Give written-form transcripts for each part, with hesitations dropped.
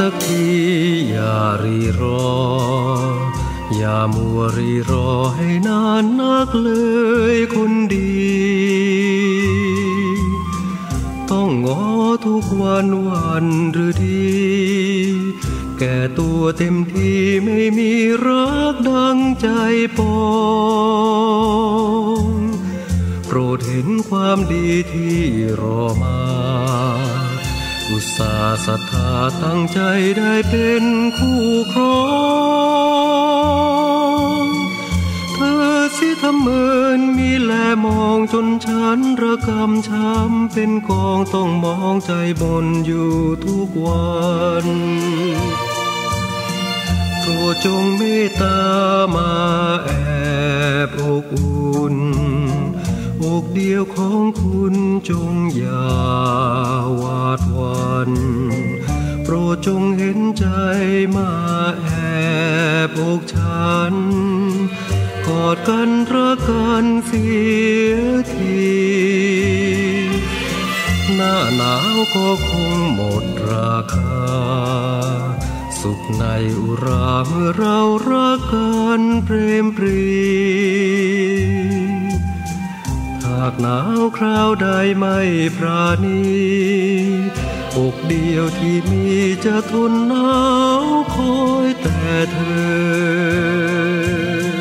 สักทีอย่ารีรออย่ามัวรีรอให้นานนักเลยคนดีต้องง้อทุกวันวันหรือดีแก่ตัวเต็มที่ไม่มีรักดังใจปองโปรดเห็นความดีที่รอมาอุตส่าห์ศรัทธาตั้งใจได้เป็นคู่ครองเธอสิทำเมินมีแลมองจนฉันระกำช้ำเป็นกองต้องมองใจบ่นอยู่ทุกวันโปรดจงเมตตามาแอบอกอุ่นอกเดียวของคุณจงอย่าวาดหวั่นโปรดจงเห็นใจมาแอบอกฉันกอดกันรักกันเสียทีหน้าหนาวก็คงหมดราคาสุขในอุราเมื่อเรารักกันเปรมปรีหากหนาวคราวใดไม่ปราณีอกเดียวที่มีจะทนหนาวคอยแต่เธอ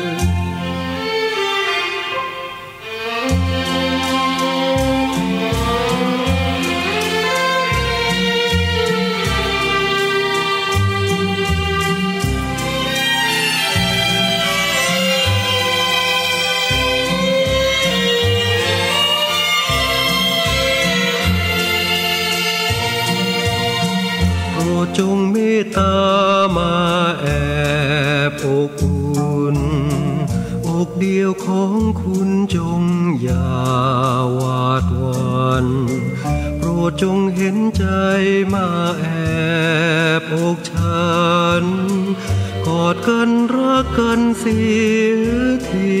จงเมตตามาแอบอกอุ่นอกเดียวของคุณจงอย่าวาดหวั่นโปรดจงเห็นใจมาแอบอกฉันกอดกันรักกันเสียที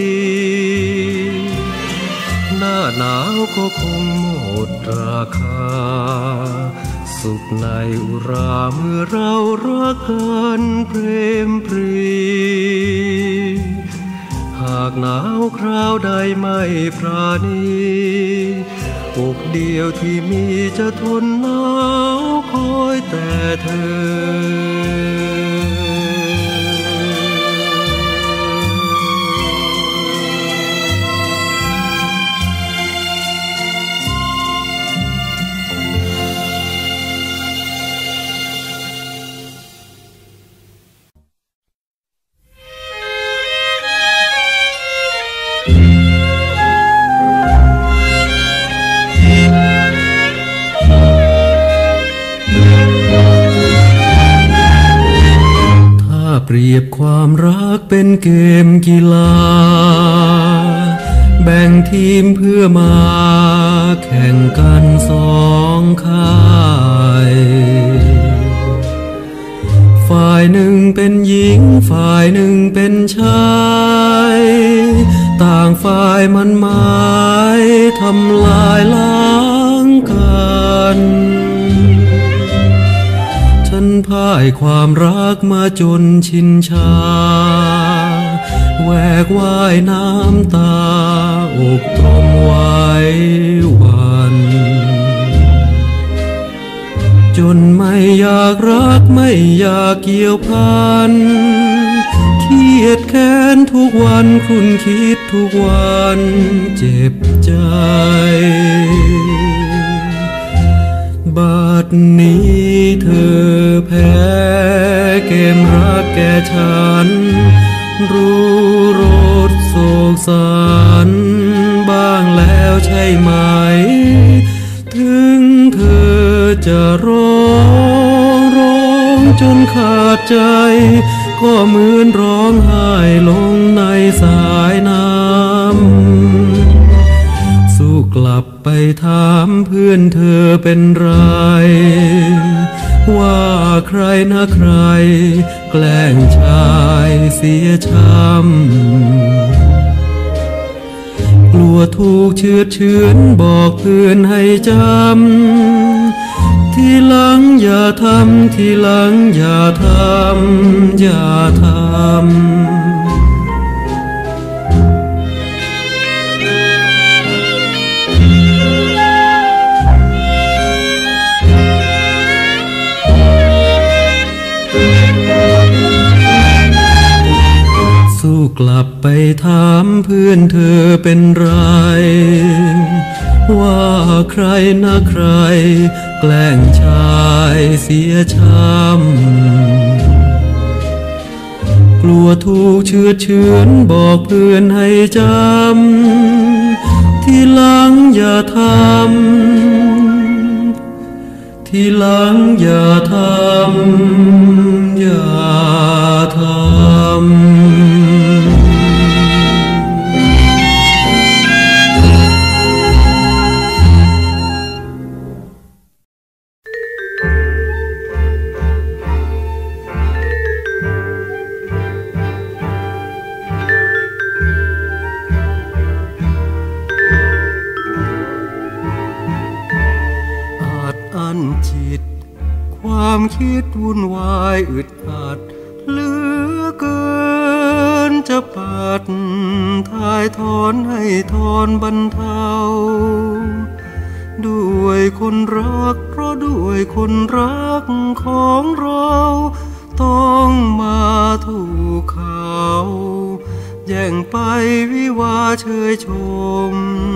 หน้าหนาวก็คงหมดราคาสุขในอุราเมื่อเรารักกันเปรมปรีหากหนาวคราวใดไม่ปราณีอกเดียวที่มีจะทนหนาวคอยแต่เธอเปรียบความรักเป็นเกมกีฬาแบ่งทีมเพื่อมาแข่งกันสองค่ายฝ่ายหนึ่งเป็นหญิงฝ่ายหนึ่งเป็นชายต่างฝ่ายมันหมายทำลายล้างกันฉันพ่ายความรักมาจนชินชาแหวกว่ายน้ำตาอกตรมไว้วันจนไม่อยากรักไม่อยากเกี่ยวพันเครียดแค้นทุกวันครุ่นคิดทุกวันเจ็บใจบัดนี้เธอแพ้เกมรักแก่ฉันรู้รสโศกสันบ้างแล้วใช่ไหมถึงเธอจะร้องจนขาดใจก็เหมือนร้องไห้ลงในสายน้ำสู้กลับไปถามเพื่อนเธอเป็นไรว่าใครนะใครแกล้งชายเสียช้ำกลัวถูกเชือดเฉือนบอกเพื่อนให้จำทีหลังอย่าทำทีหลังอย่าทำอย่าทำสู้กลับไปถามเพื่อนเธอเป็นไรว่าใครนะใครแกล้งชายเสียช้ำกลัวถูกเชือดเฉือนบอกเพื่อนให้จำทีหลังอย่าทำทีหลังอย่าทำอย่าทำจิตความคิดวุ่นวายอึดอัดเหลือเกินจะปัดถ่ายถอนให้ถอนบรรเทาด้วยคนรักเพราะด้วยคนรักของเราต้องมาถูกเขาแย่งไปวิวาเชยชม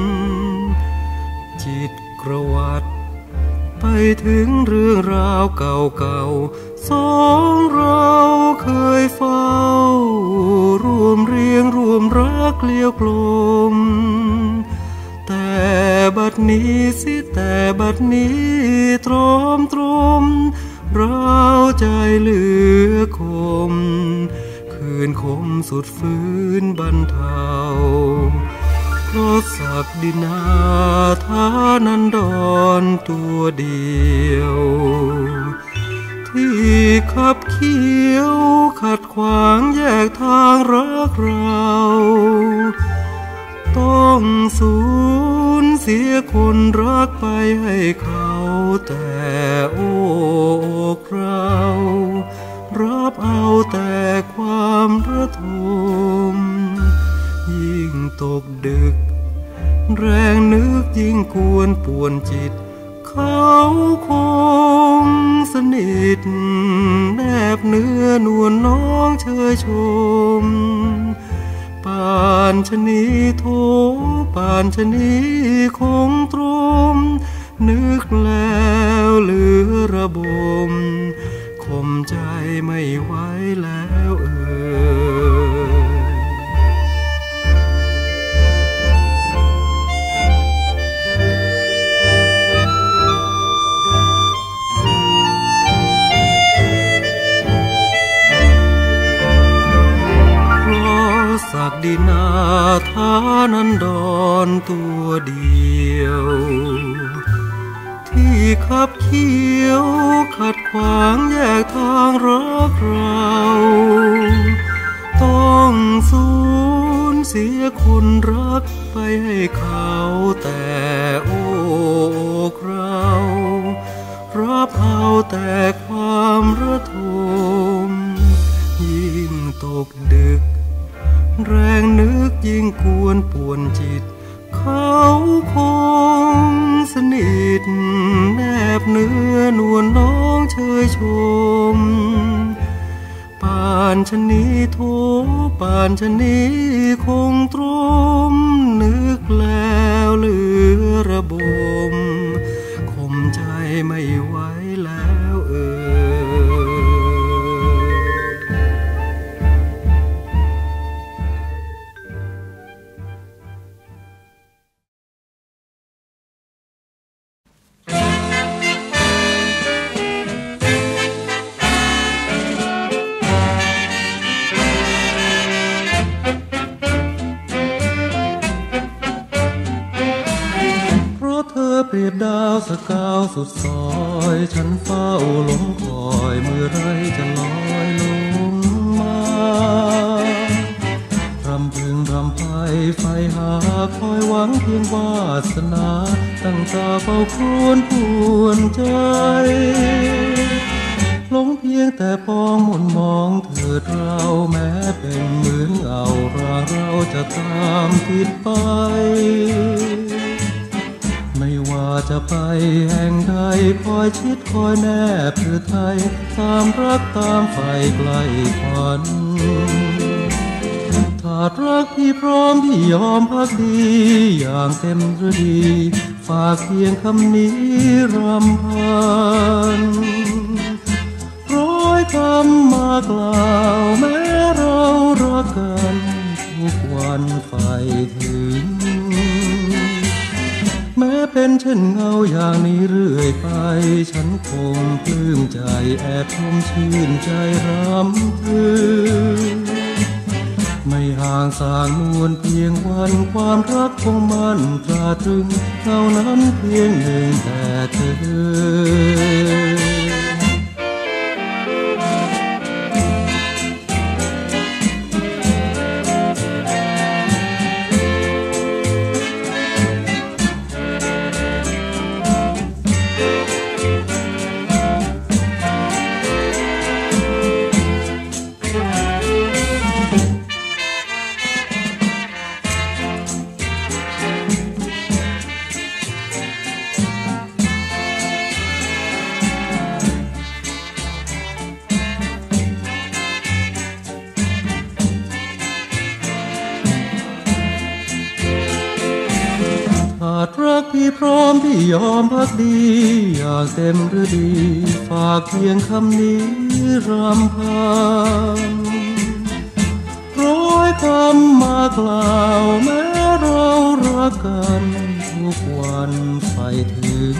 จิตกระวัดไปถึงเรื่องราวเก่าๆสองเราเคยเฝ้ารวมเรียงรวมรักเกลียวกลมแต่บัดนี้สิแต่บัดนี้ตรอมร้าวใจเหลือคมคืนคมสุดฟื้นบรรเทาเพราะศักดินาทานันดรตัวเดียวที่ขับเคี้ยวขัดขวางแยกทางรักเราต้องสูญเสียคนรักไปให้เขาแต่โอ้เรารับเอาแต่ความระทมยิ่งตกดึกแรงนึกยิ่งกวนป่วนจิตเขาคงสนิทแนบเนื้อนวลน้องเชยชมป่านชะนีโทป่านชะนีคงตรมนึกแล้วเหลือระบมข่มใจไม่ไหวแล้วศักดินาทานันดรตัวเดียวที่ขับเคี้ยวขัดขวางแยกทางรักเราต้องสูญเสียคนรักไปให้เขาแต่โอ้เรารับเอาแต่ความระทมยิ่งตกดึกแรงนึกยิ่งกวนป่วนจิตเขาคงสนิทแนบเนื้อนวลน้องเชยชมป่านชะนีโทป่านชะนีคงตรมนึกแล้วเหลือระบมข่มใจไม่ไหวแล้วเปรียบดาวสกาวสุดซอยฉันเฝ้าลงคอยเมื่อไรจะลอยลงมารำพึงรำไปไฟหาคอยหวังเพียงวาสนาตั้งตาเฝ้าครวญปวนใจองหมุนมองเถิดเราแม้เป็นเหมือนเอาร่างเราจะตามติดไปไม่ว่าจะไปแห่งใดคอยชิดคอยแนบเพื่อไทยตามรักตามไฟไกลฝันถ้ารักพี่พร้อมพี่ยอมพักดีอย่างเต็มฤดีฝากเพียงคำนี้รำพันร้อยคำมากล่าวแม้เรารักกันทุกวันไฟถึงแม้เป็นเช่นเงาอย่างนี้เรื่อยไปฉันคงปลื้มใจแอบชมชื่นใจรำพึงไม่ห่างสางนวลเพียงวันความรักคงมั่นตราตรึงเท่านั้นเพียงหนึ่งแต่เธอรักพี่พร้อมพี่ยอมพักดีอย่างเต็มฤดีฝากเพียงคำนี้รำพันร้อยคำมากล่าวแม้เรารักกันทุกวันไฟถึง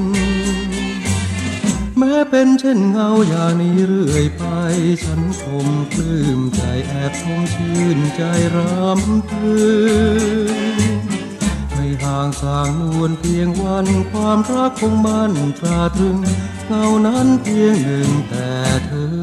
แม้เป็นเช่นเงาอย่างนี้เรื่อยไปฉันคงปลื้มใจแอบชมชื่นใจรำพึงไม่ห่างสางนวลเพียงวันความรักคงมั่นตราตรึงเท่านั้นเพียงหนึ่งแต่เธอ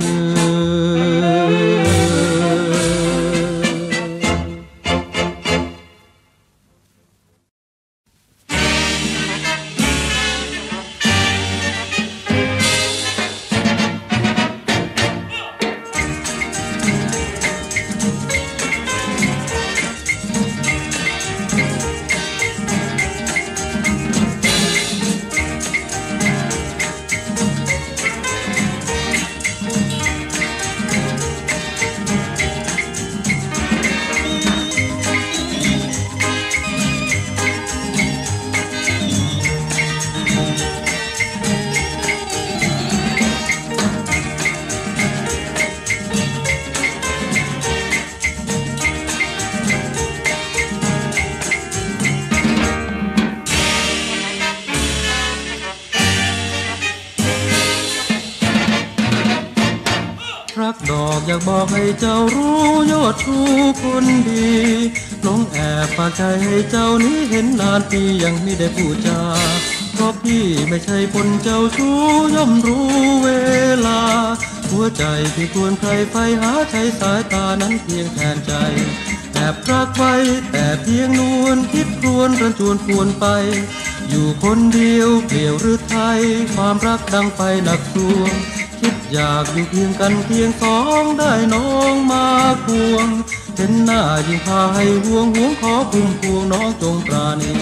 รักดอกอยากบอกให้เจ้ารู้ยอดชูคนดีน้องแอบฝากใจให้เจ้านี้เห็นนานปียังไม่ได้พูดจาเพราะพี่ไม่ใช่คนเจ้าชู้ย่อมรู้เวลาหัวใจที่ควรใครไฟหาใช้สายตานั้นเพียงแทนใจแอบรักไว้แต่เพียงนวลคิดครวญรันจวนปวนไปอยู่คนเดียวเปลี่ยวหรือไทยความรักดังไฟหนักดวงคิดอยากอยู่เพียงกันเพียงสองได้น้องมาควงเห็นหน้ายิ่งพาให้ห่วงขอพุ่มพวงน้องจงปราณี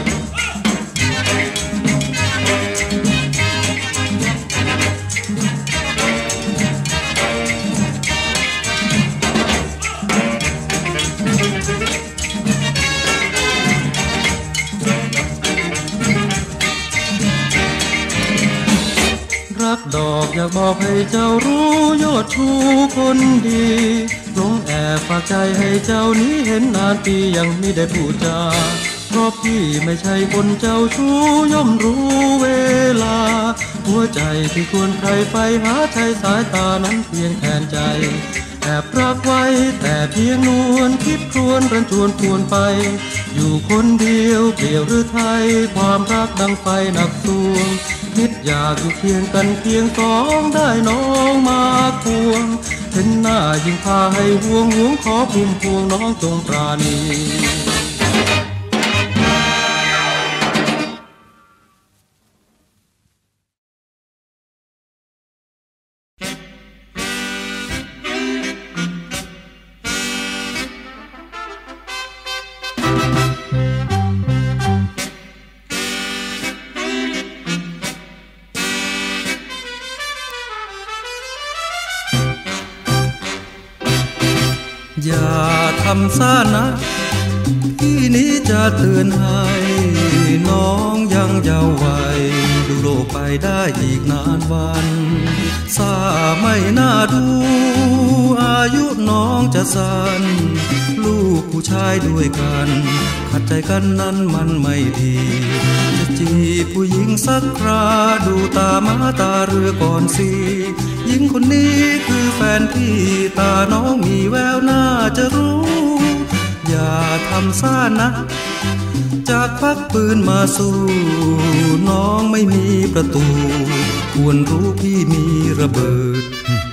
รักดอกอยากบอกให้เจ้ารู้ยอดชูคนดีน้องแอบฝากใจให้เจ้านี้เห็นนานปียังไม่ได้พูดจาเพราะพี่ไม่ใช่คนเจ้าชู้ย่อมรู้เวลาหัวใจที่ควรใครไปหาใช้สายตานั้นเพียงแทนใจแอบรักไว้แต่เพียงนวลคิดครวญรันจวนปวนไปอยู่คนเดียวเปลี่ยวหรือไทยความรักดังไฟหนักสวงคิดอยากอยู่เคียงกันเพียงสองได้น้องมาควงเห็นหน้ายิ่งพาให้ห่วงขอพุ่มพวงน้องจงปราณีอย่าทำซ่านะพี่นี้จะเตือนให้น้องยังเยาว์วัยดูโลกไปได้อีกนานวันซาไม่น่าดูอายุน้องจะสั้นลูกผู้ชายด้วยกันขัดใจกันนั้นมันไม่ดีจะจีบผู้หญิงสักคราดูตามาตาเรือก่อนสิหญิงคนนี้คือแฟนพี่ตาน้องมีแววน่าจะรู้อย่าทำซ่านะจากควักปืนมาสู้น้องไม่มีประตูควรรู้พี่มีระเบิด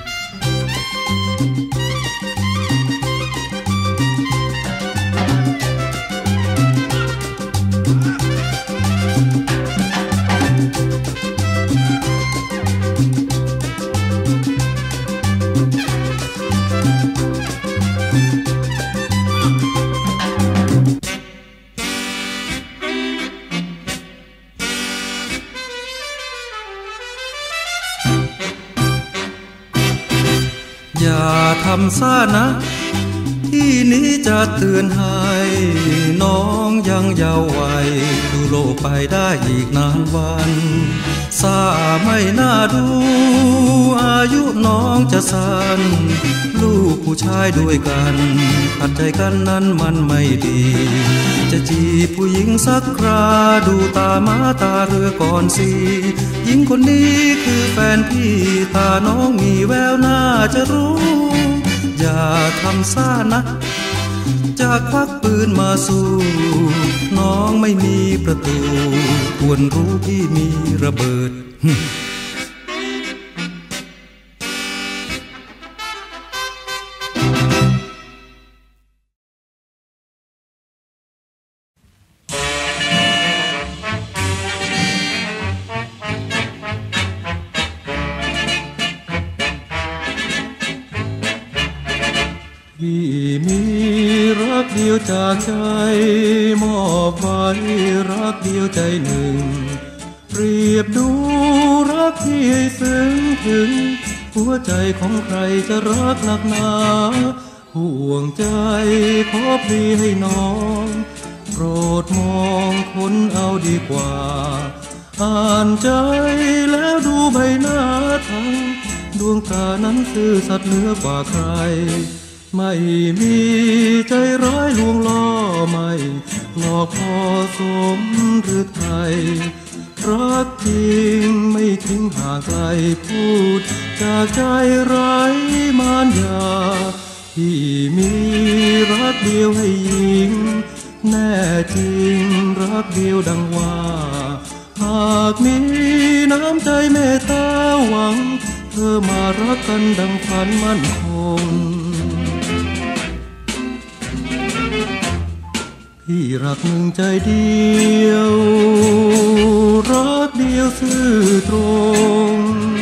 อย่าทำซ่านะที่นี้จะเตือนให้น้องยังเยาว์วัยดูโลกไปได้อีกนานวันซาไม่น่าดูอายุน้องจะสั้นลูกผู้ชายด้วยกันขัดใจกันนั้นมันไม่ดีจะจีบผู้หญิงสักคราดูตามาตาเรือก่อนสิหญิงคนนี้คือแฟนพี่ตาน้องมีแววน่าจะรู้อย่าทำซ่านะจะควักปืนมาสู้น้องไม่มีประตูควรรู้พี่มีระเบิดพี่มีรักเดียวจากใจมอบไว้รักเดียวใจหนึ่งเปรียบดูรักที่ให้ซึ้งถึงหัวใจของใครจะรักหนักหนาห่วงใจขอพลีให้น้องโปรดมองคนเอาดีกว่าอ่านใจแล้วดูใบหน้าทั้งดวงตานั้นซื่อสัตย์เหนือกว่าใครไม่มีใจร้ายลวงล่อไม่หลอกพอสมหรือไทยรักจริงไม่ทิ้งห่างไกลพูดจากใจไร้มารยาที่มีรักเดียวให้หญิงแน่จริงรักเดียวดังว่าหากมีน้ำใจเมตตาหวังเธอมารักกันดังฝันมั่นคงพี่รักหนึ่งใจเดียวรักเดียวซื่อตรง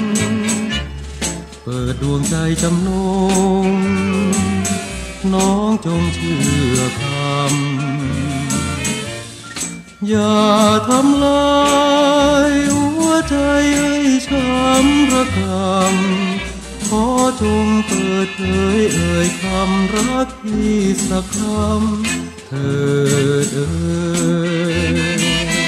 เปิดดวงใจจำนงน้องจงเชื่อคำอย่าทำลายหัวใจให้ช้ำระกำขอจงเปิดเผยเอ่ยคำรักพี่สักคำเธอเอ่ย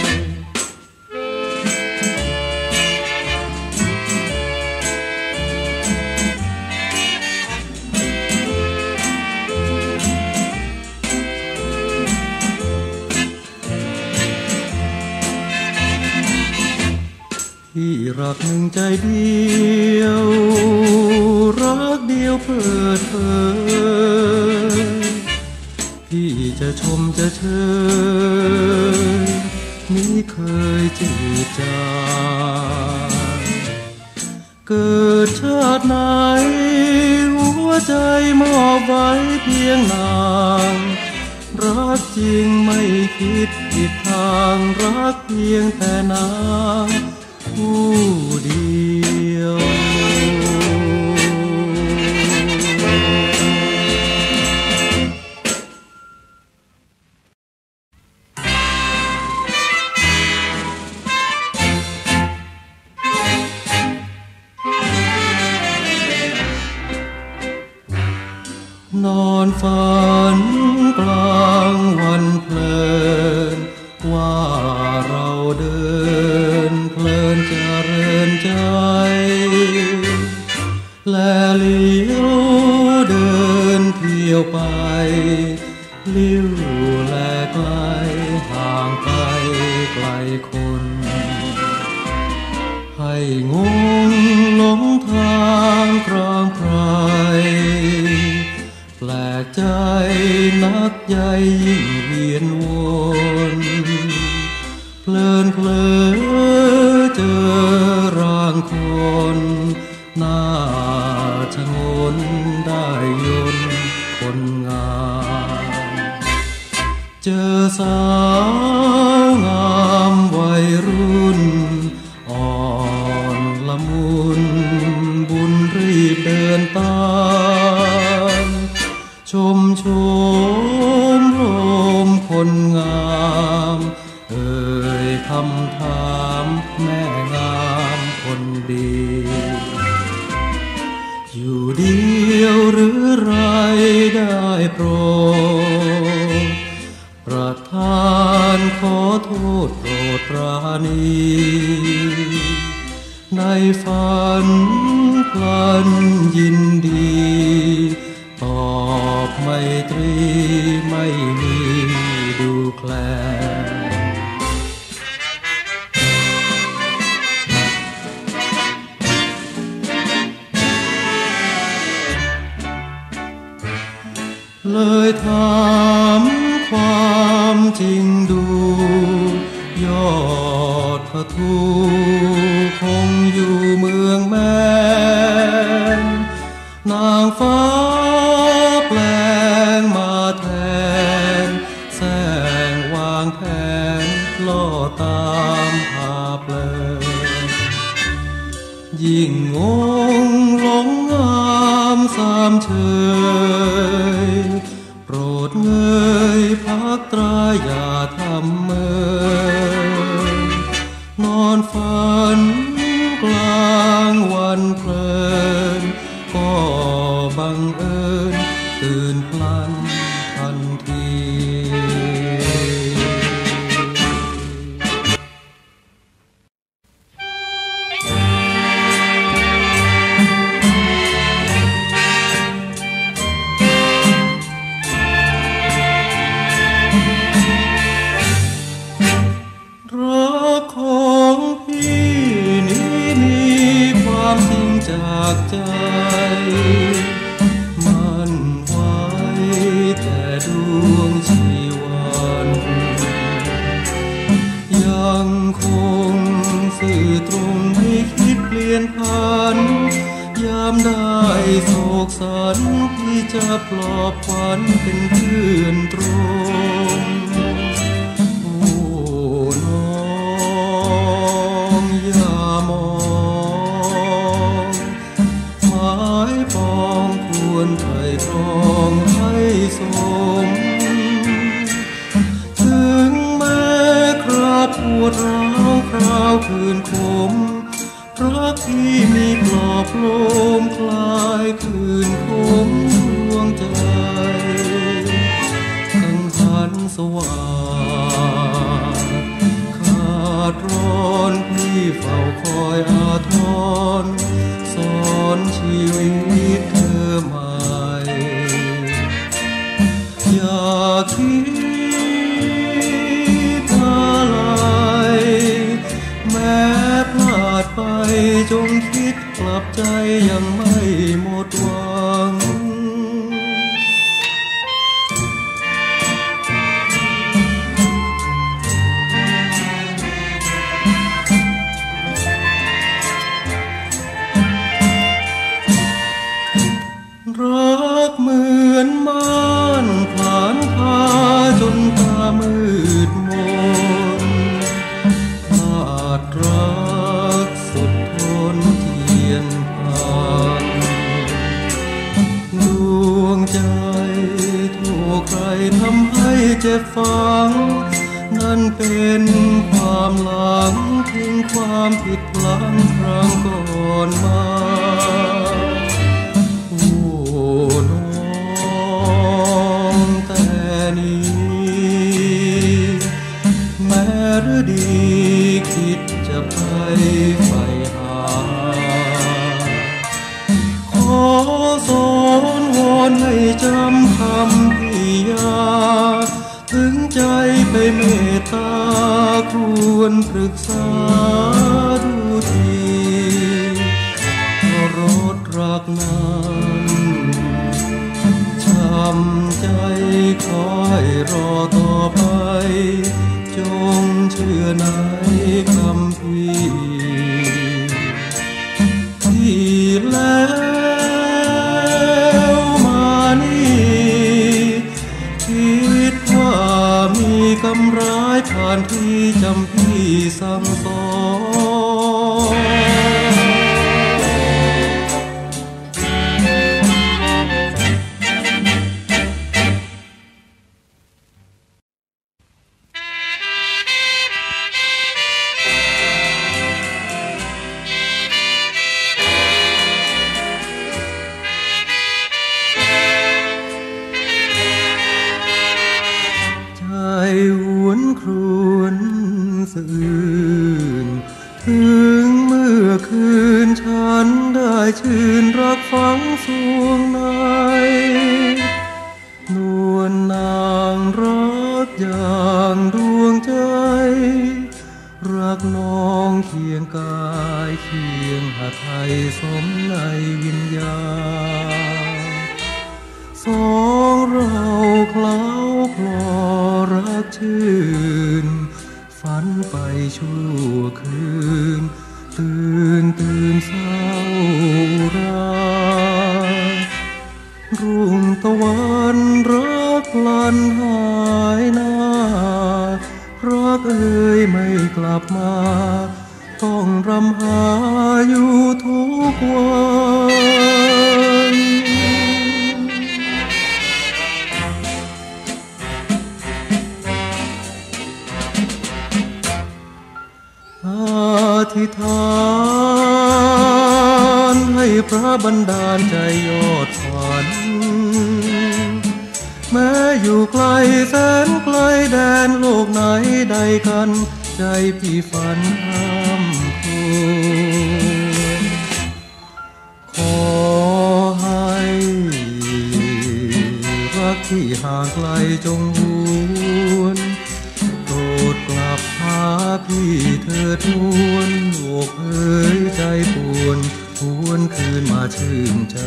พี่รักหนึ่งใจเดียวรักเดียวเปิดเผยพี่จะชมจะเชยมิเคยจืดจางเกิดชาติไหนหัวใจมอบไว้เพียงนางรักจริงไม่คิดผิดทางรักเพียงแต่นางผู้เดียวนอนฝันกลางวันเพลินว่าเราเดินเพลินเจริญใจและเลี้ยวเดินเที่ยวไปลิ้วแลไกลห่างไกลไกลคนให้งงหลงทางกลางไพรแปลกใจนักใหญ่ยิ่งเวียนวนเพลินเพลินเจอร่างคนน่าชะงนได้ยนคนงามเจอสาวงามวัยรุ่นอ่อนละมุนบุญรีบเดินตามชมโลมคนงามเอ่ยคำถามแม่งามคนดีอยู่เดียวหรือไรได้โปรดประทานขอโทษโปรดปราณีในฝันพลันยินดีตอบไมตรีไม่มีดูแคลนเลยถามความจริงดูยอดพระทูคงอยู่เมืองแม่นางฟ้าแปลงมาแทนแสงวางแผนล่อตามพาเพลินยิ่งงงหลงงามสามเชยโปรดเงยพักตราอย่าทำเมอนอนฝันกลางวันเพลินก็บังเอิญตื่นพลันทันทีรักของพี่นี้มีความจริงจากใจมันไว้แต่ดวงชีวันยังคงสื่อตรงไม่คิดเปลี่ยนผันยามได้โศกสันพี่จะปลอบขวัญเป็นเพื่อนตรงอย่ามองหมายปองควรไตร่ตรองให้สมถึงแม้คราปวดร้าวคราวคืนคมรักที่มีปลอบโลมคลายคืนคมดวงใจกังหันสว่างขาดร้อนพี่เฝ้าคอยอาทรสอนชีวิตเธอใหม่อย่าคิดอะไรแม้พลาดไปจงคิดกลับใจยังไม่หมดหวังรักเหมือนม่านผ่านพาจนตามืดมนพลาดรักสุดทนเทียนพันดวงใจถูกใครทำให้เจ็บฝังนั่นเป็นความหลังถึงความผิดพลั้งครั้งก่อนมาโอ้น้ออนให้จำคำพี่ยาถึงใจไปเมตตาควรปรึกษาดูทีเพราะรสรักนั้นช้ำใจคอยรอต่อไปจงเชื่อในคำพี่ที่แล้วมานี่คิดว่ามีกำร้ายผ่านที่จำพี่สั่งสอนหวนครวนสะอื้นถึงเมื่อคืนฉันได้ชื่นรักฝังสวงในนวลนางรักอย่างดวงใจรักน้องเคียงกายเคียงหาไทยสมในวิญญาณสองเราเคล้าคลอรักชื่นฝันไปชั่วคืนตื่นเศร้ารารุ่งตะวันรักพลันหายหน้ารักเอ่ยไม่กลับมาต้องรำหาอยู่ทุกวันอธิษฐานให้พระบันดาลใจยอดฝันแม้อยู่ไกลแสนไกลแดนโลกไหนใดกันใจพี่ฝันห้ามคืนขอให้รักที่ห่างไกลจงหวนโปรดกลับหาพี่เถิดนวลอกเอ๋ยใจปวนหวนคืนมาชื่นใจ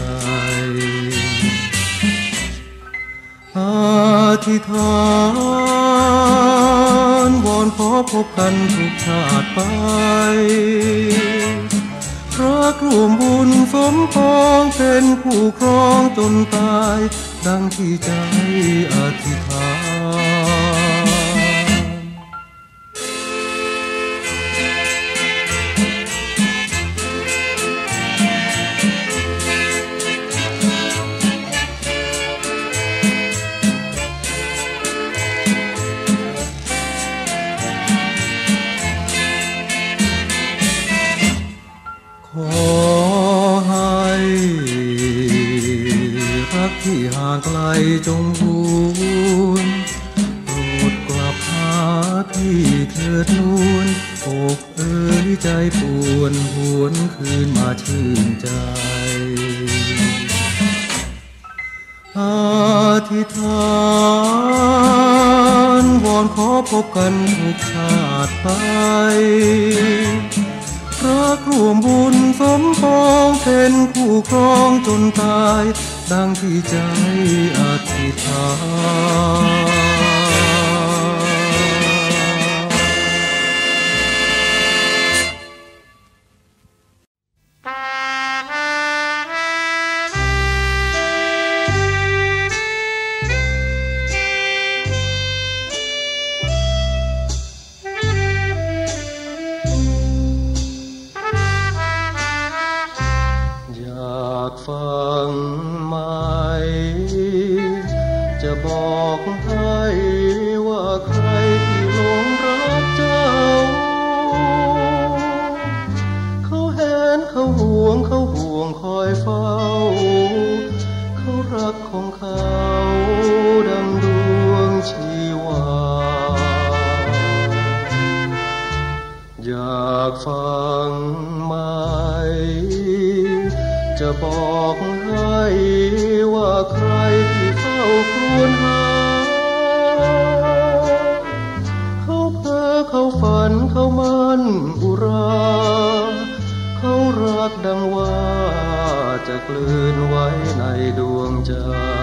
อธิษฐานวอนขอพบกันทุกชาติไปรักร่วมบุญสมปองเป็นคู่ครองจนตายดังที่ใจอธิษฐานขอให้รักที่ห่างไกลจงหวนโปรดกลับหาพี่เถิดนวลอกเอ๋ยใจปวนหวนคืนมาชื่นใจอธิษฐานวอนขอพบกันทุกชาติไปรักร่วมบุญสมปองเป็นคู่ครองจนตายดังที่ใจอธิษฐานอยากฟังไหมจะบอกให้ว่าใครที่หลงรักเจ้าเขาเห็นเขาห่วงคอยเฝ้าเขารักของเขาดังดวงชีวาอยากฟังไหมจะบอกให้ว่าใครกลืนไว้ในดวงใจ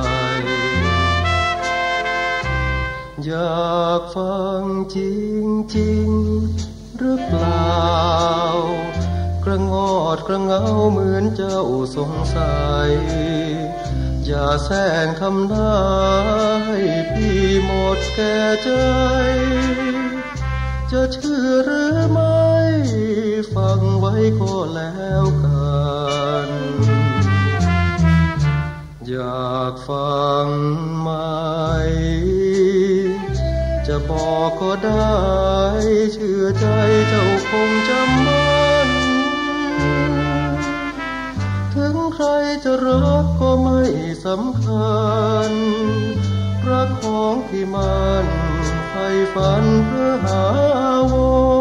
อยากฟังจริงๆหรือเปล่ากระงอดกระเงาเหมือนเจ้าสงสัยอย่าแซงทำหน้าให้พี่หมดแก่ใจจะเชื่อหรือไม่ฟังไว้ก็แล้วกันอยากฟังไหมจะบอกก็ได้เชื่อใจเจ้าคงจำมันถึงใครจะรักก็ไม่สำคัญรักของที่มันใฝ่ฝันเพื่อหาว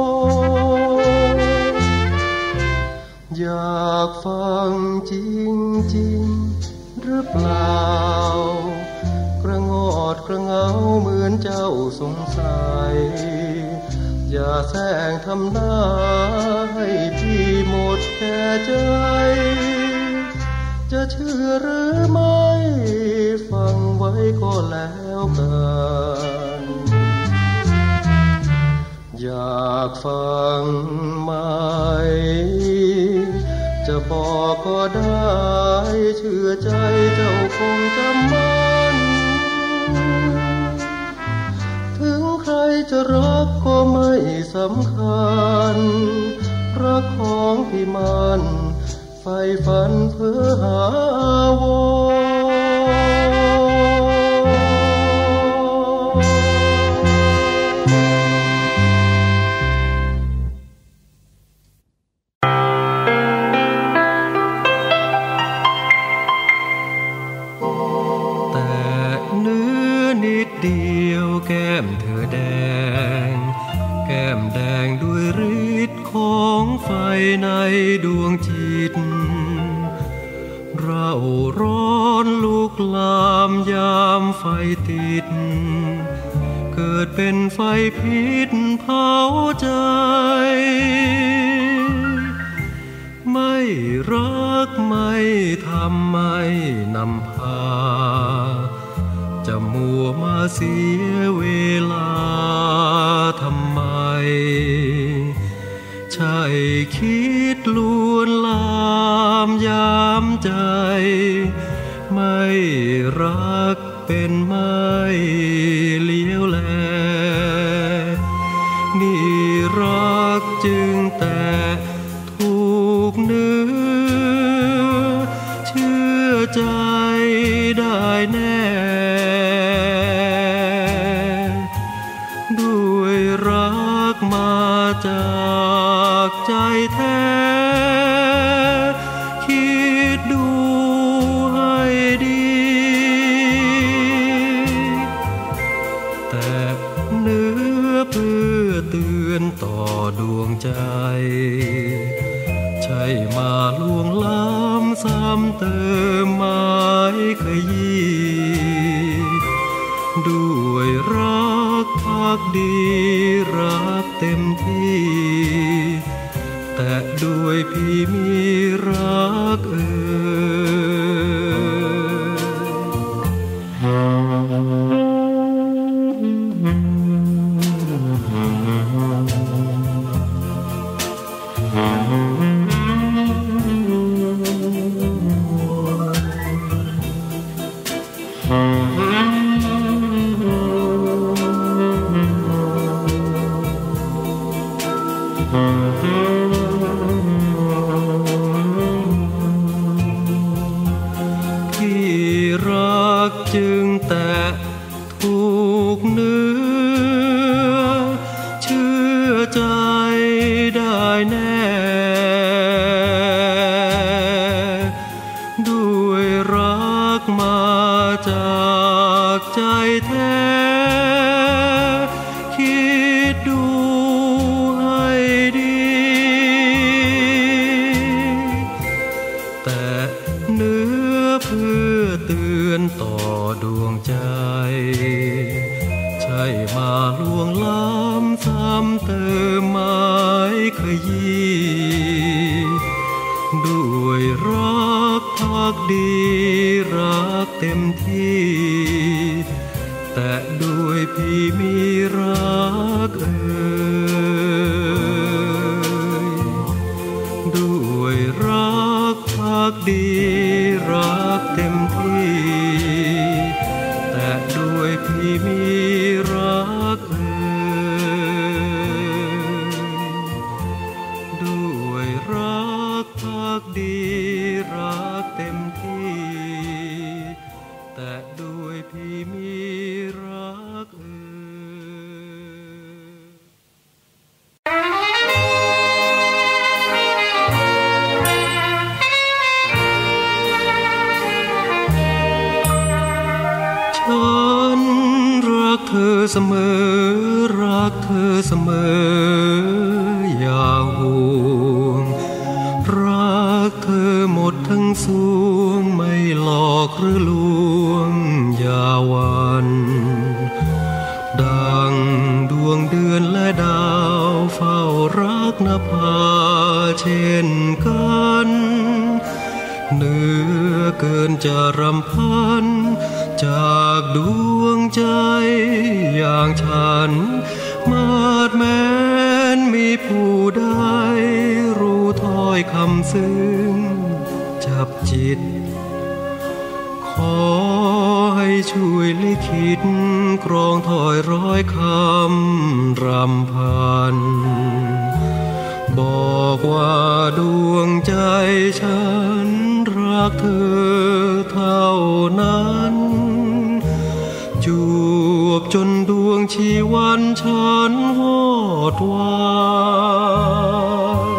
อยากฟังจริงๆหรือเปล่ากระงอดกระเงาเหมือนเจ้าสงสัยอย่าแซงทำหน้าให้พี่หมดแก่ใจจะเชื่อหรือไม่ฟังไว้ก็แล้วกันอยากฟังไหมจะบอกก็ได้เชื่อใจเจ้าคงจำมันถึงใครจะรักก็ไม่สำคัญรักของที่มันไฟฝันเพื่อหาวแต่เนื้อนิดเดียวแก้มเธอแดงแก้มแดงด้วยฤทธิ์ของไฟในดวงจิตเราร้อนลุกลามยามไฟติดเกิดเป็นไฟพิษเผาใจไม่รักไม่ทำไม่นำพาจะมัวมาเสียเวลาทำไมใช่คิดลวนลามยามใจไม่รักเป็นไม่เลี้ยวแลนี่รักจึงแต่ถูกเนื้อเชื่อใจได้แน่ด้วยรักมาจากใจแท้คิดดูให้ดีแต่เนื้อเพื่อเตือนต่อดวงใจใช่มาลวงล้ำซ้ำเติมหมายขยี้ด้วยรักภักดีรักเต็มที่แต่ด้วยพี่มีรักที่รักจึงแต่ถูกเนื้อเชื่อใจได้แน่ด้วยรักมาจากใจแท้คิดดูให้ดีแต่เนื้อเพื่อเตือนต่อดวงใจใช่มาลวงล้ำซ้ำเติมหมายขยี้ด้วยรักภักกดีรักเต็มที่แต่ด้วยพี่มีรักด้วยรักพักดีรักเต็มที่แต่ด้วยพี่มีรักด้วยรักพักดีรักเต็มที่แต่ด้วยพี่มีรักฉันรักเธอเสมอรักเธอเสมออย่าห่วงรักเธอหมดทั้งสวงไม่หลอกหรือลวงอย่าหวั่นดังดวงเดือนและดาวเฝ้ารักนภาเช่นกันเหนือเกินจะรำพันจากดวงใจอย่างฉันมาดแม้นมีผู้ใดรู้ถ้อยคำซึ้งจับจิตขอให้ช่วยลิขิตกรองถ้อยร้อยคำรำพันบอกว่าดวงใจฉันรักเธอเท่านั้นจูบจนดวงชีวันฉันวอดวาย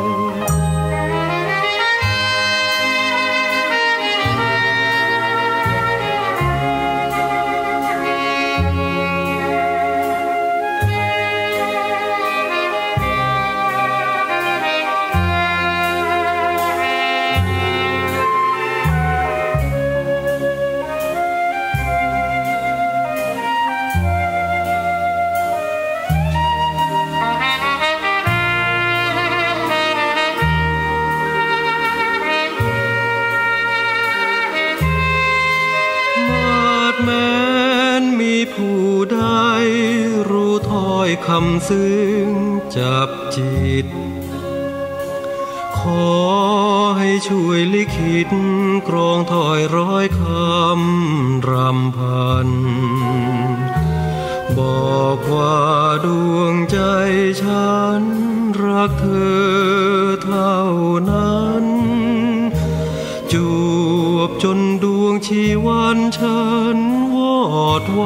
ผู้ใดรู้ถ้อยคำซึ้งจับจิตขอให้ช่วยลิขิตกรองถ้อยร้อยคำรำพันบอกว่าดวงใจฉันรักเธอเท่านั้นจูบจนดวงชีวันฉันวอดว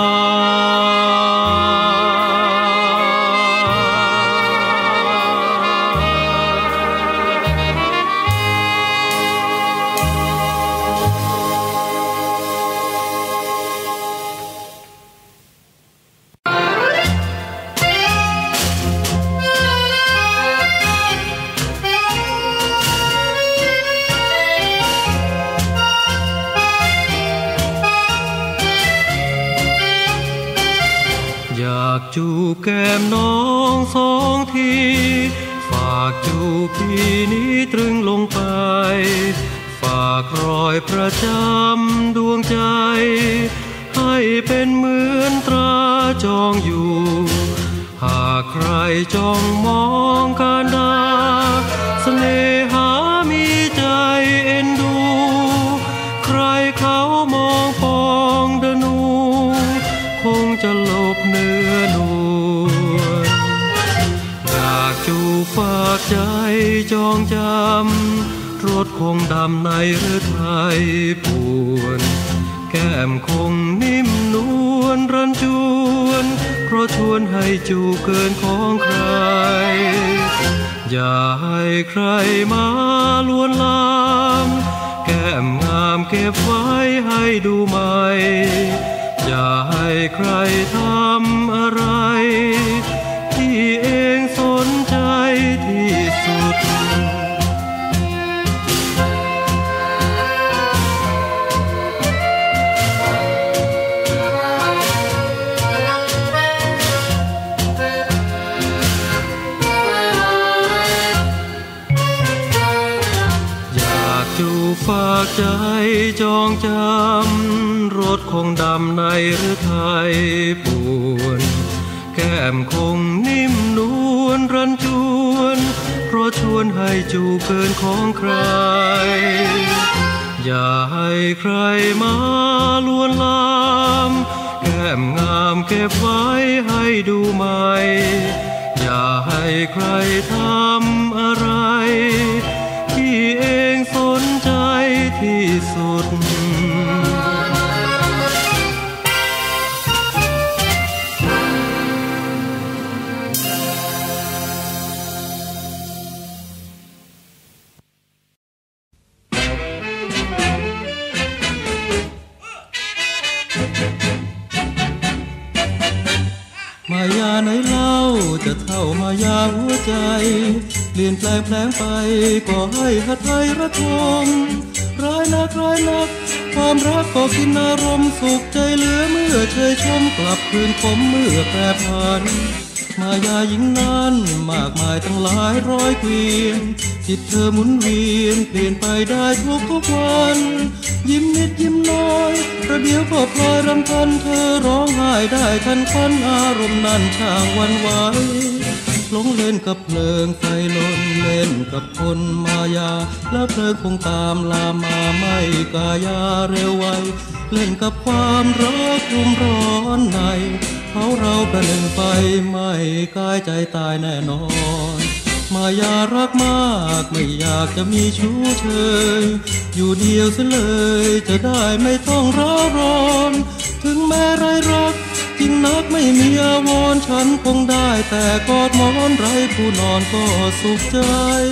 จูบแก้มน้องสองทีฝากจูบพี่นี้ตรึงลงไปฝากรอยประจำดวงใจให้เป็นเหมือนตราจองอยู่หากใครจ้องมองการดาเสน่หามีใจเอ็นดูใครเขามองปองดนูคงจะหลบเนื้อนวลอยากจูบฝากใจจองจำรถคงดำในฤทัยปวนแก้มคงนิ่มนวลรันจวนเพราะชวนให้จูบเกินของใครอย่าให้ใครมาลวนลามแก้มงามเก็บไว้ให้ดูใหม่อย่าให้ใครทำอะไรที่เองสนใจที่สุดอยากจูบฝากใจจองจำรถคงดำในหรือไทยปวนแก้มคงนิ่มนวลรันจวนเพราะชวนให้จูบเกินของใครอย่าให้ใครมาลวนลามแก้มงามเก็บไว้ให้ดูใหม่อย่าให้ใครทำอะไรที่เองสนใจที่สุดมายาไหนเล่าจะเท่ามายาหัวใจเปลี่ยนแปลงแปลงไปก็ให้หทัยระทมร้ายนักความรักก็กินอารมณ์สุขใจเหลือเมื่อเชยชมกลับคืนคมเมื่อแปรผันมายาหญิงนั้นมากมายตั้งหลายร้อยเกวียนจิตเธอหมุนเวียนเปลี่ยนไปได้ทุกวันยิ้มนิดยิ้มน้อยประเดี๋ยวก็พลอยรำพันเธอร้องไห้ได้ทันควันอารมณ์นั้นช่างหวั่นไหวหลงเล่นกับเพลิงไฟลนเล่นกับคนมายาแล้วเพลิงคงตามลามมาไม่กายาเร็วไวเล่นกับความรักรุ่มร้อนในเราประหนึ่งไฟไม่กายใจตายแน่นอนมายารักมากไม่อยากจะมีชู้เชยอยู่เดียวเสียเลยจะได้ไม่ต้องร้าวร้อนถึงแม้ไรรักจริงนักไม่มีอาวรณ์ฉันคงได้แต่กอดหมอนไร้ผู้นอนก็สุขใจ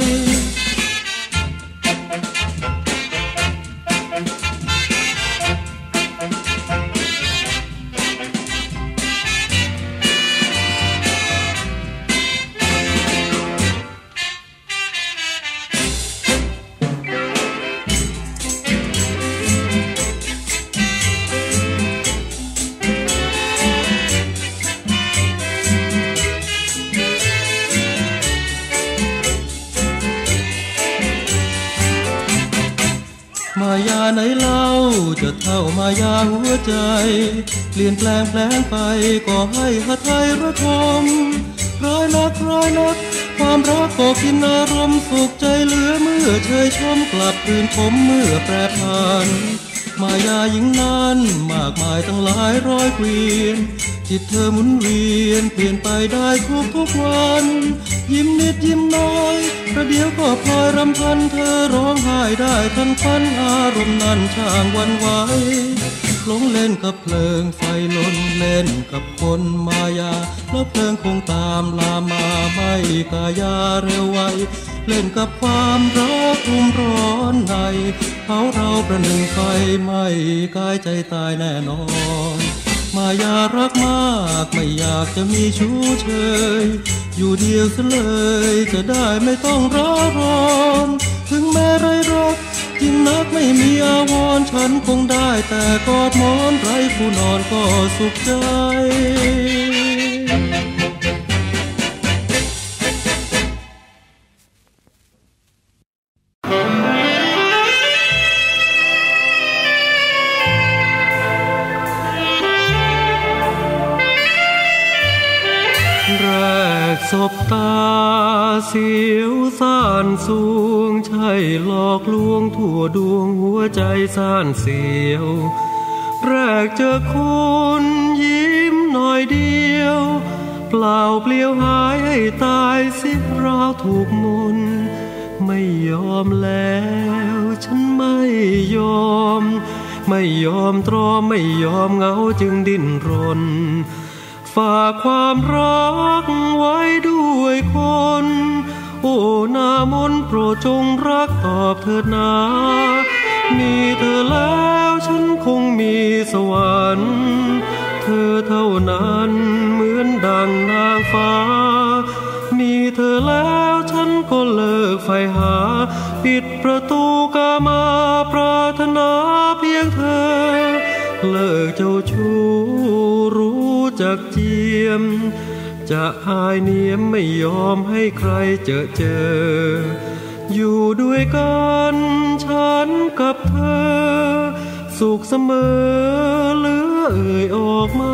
มายาไหนเล่าจะเท่ามายาหัวใจเปลี่ยนแปลงไปก็ให้หทัยระทมร้ายนักความรักก็กินอารมณ์สุขใจเหลือเมื่อเชยชมกลับคืนคมเมื่อแปรผันมายาหญิงนั้นมากมายตั้งหลายร้อยเกวียนจิตเธอหมุนเวียนเปลี่ยนไปได้ทุกวันยิ้มนิดยิ้มน้อยประเดี๋ยวก็พลอยรำพันเธอร้องไห้ได้ทันควันอารมณ์นั้นช่างหวั่นไหวหลงเล่นกับเพลิงไฟลนเล่นกับคนมายาแล้วเพลิงคงตามลามมาไม่กายาเร็วไวเล่นกับความรักรุ่มร้อนในเราประหนึ่งไฟไม่กายใจตายแน่นอนมายารักมากไม่อยากจะมีชู้เชยอยู่เดียวเสียเลยจะได้ไม่ต้องร้าวร้อนถึงแม้ไรรักจริงนักไม่มีอาวรณ์ฉันคงได้แต่กอดหมอนไร้ผู้นอนก็สุขใจ สบตาเสียวซ่านสวงใช่หลอกลวงทั่วดวงหัวใจซ่านเสียวแรกเจอคุณยิ้มหน่อยเดียวเปล่าเปลี่ยวหายให้ตายสิราวถูกมนไม่ยอมแล้วฉันไม่ยอมตรอมไม่ยอมเหงาจึงดิ้นรนฝากความรักไว้ด้วยคนโอ้หน้ามนต์โปรดจงรักตอบเถิดนามีเธอแล้วฉันคงมีสวรรค์เธอเท่านั้นเหมือนดังนางฟ้ามีเธอแล้วฉันก็เลิกใฝ่หาปิดประตูกามาปรารถนาเพียงเธอเลิกเจ้าชู้รู้จักเจียมจะอายเนียมไม่ยอมให้ใครเจออยู่ด้วยกันฉันกับเธอสุขเสมอเหลือเอ่ยออกมา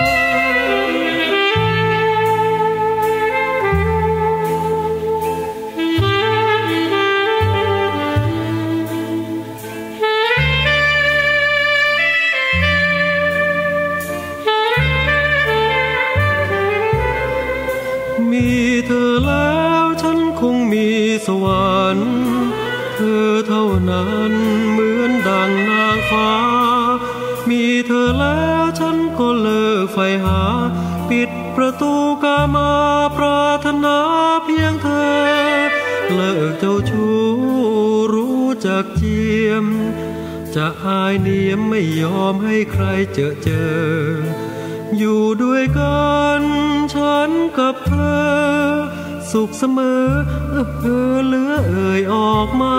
มีเธอแล้วฉันคงมีสวรรค์เธอเท่านั้นเหมือนดังนางฟ้ามีเธอแล้วฉันก็เลิกใฝ่หาปิดประตูกามาปรารถนาเพียงเธอเลิกเจ้าชู้รู้จักเจียมจะอายเนียมไม่ยอมให้ใครเจออยู่ด้วยกันฉันกับเธอสุขเสมอเหลือเอ่ยออกมา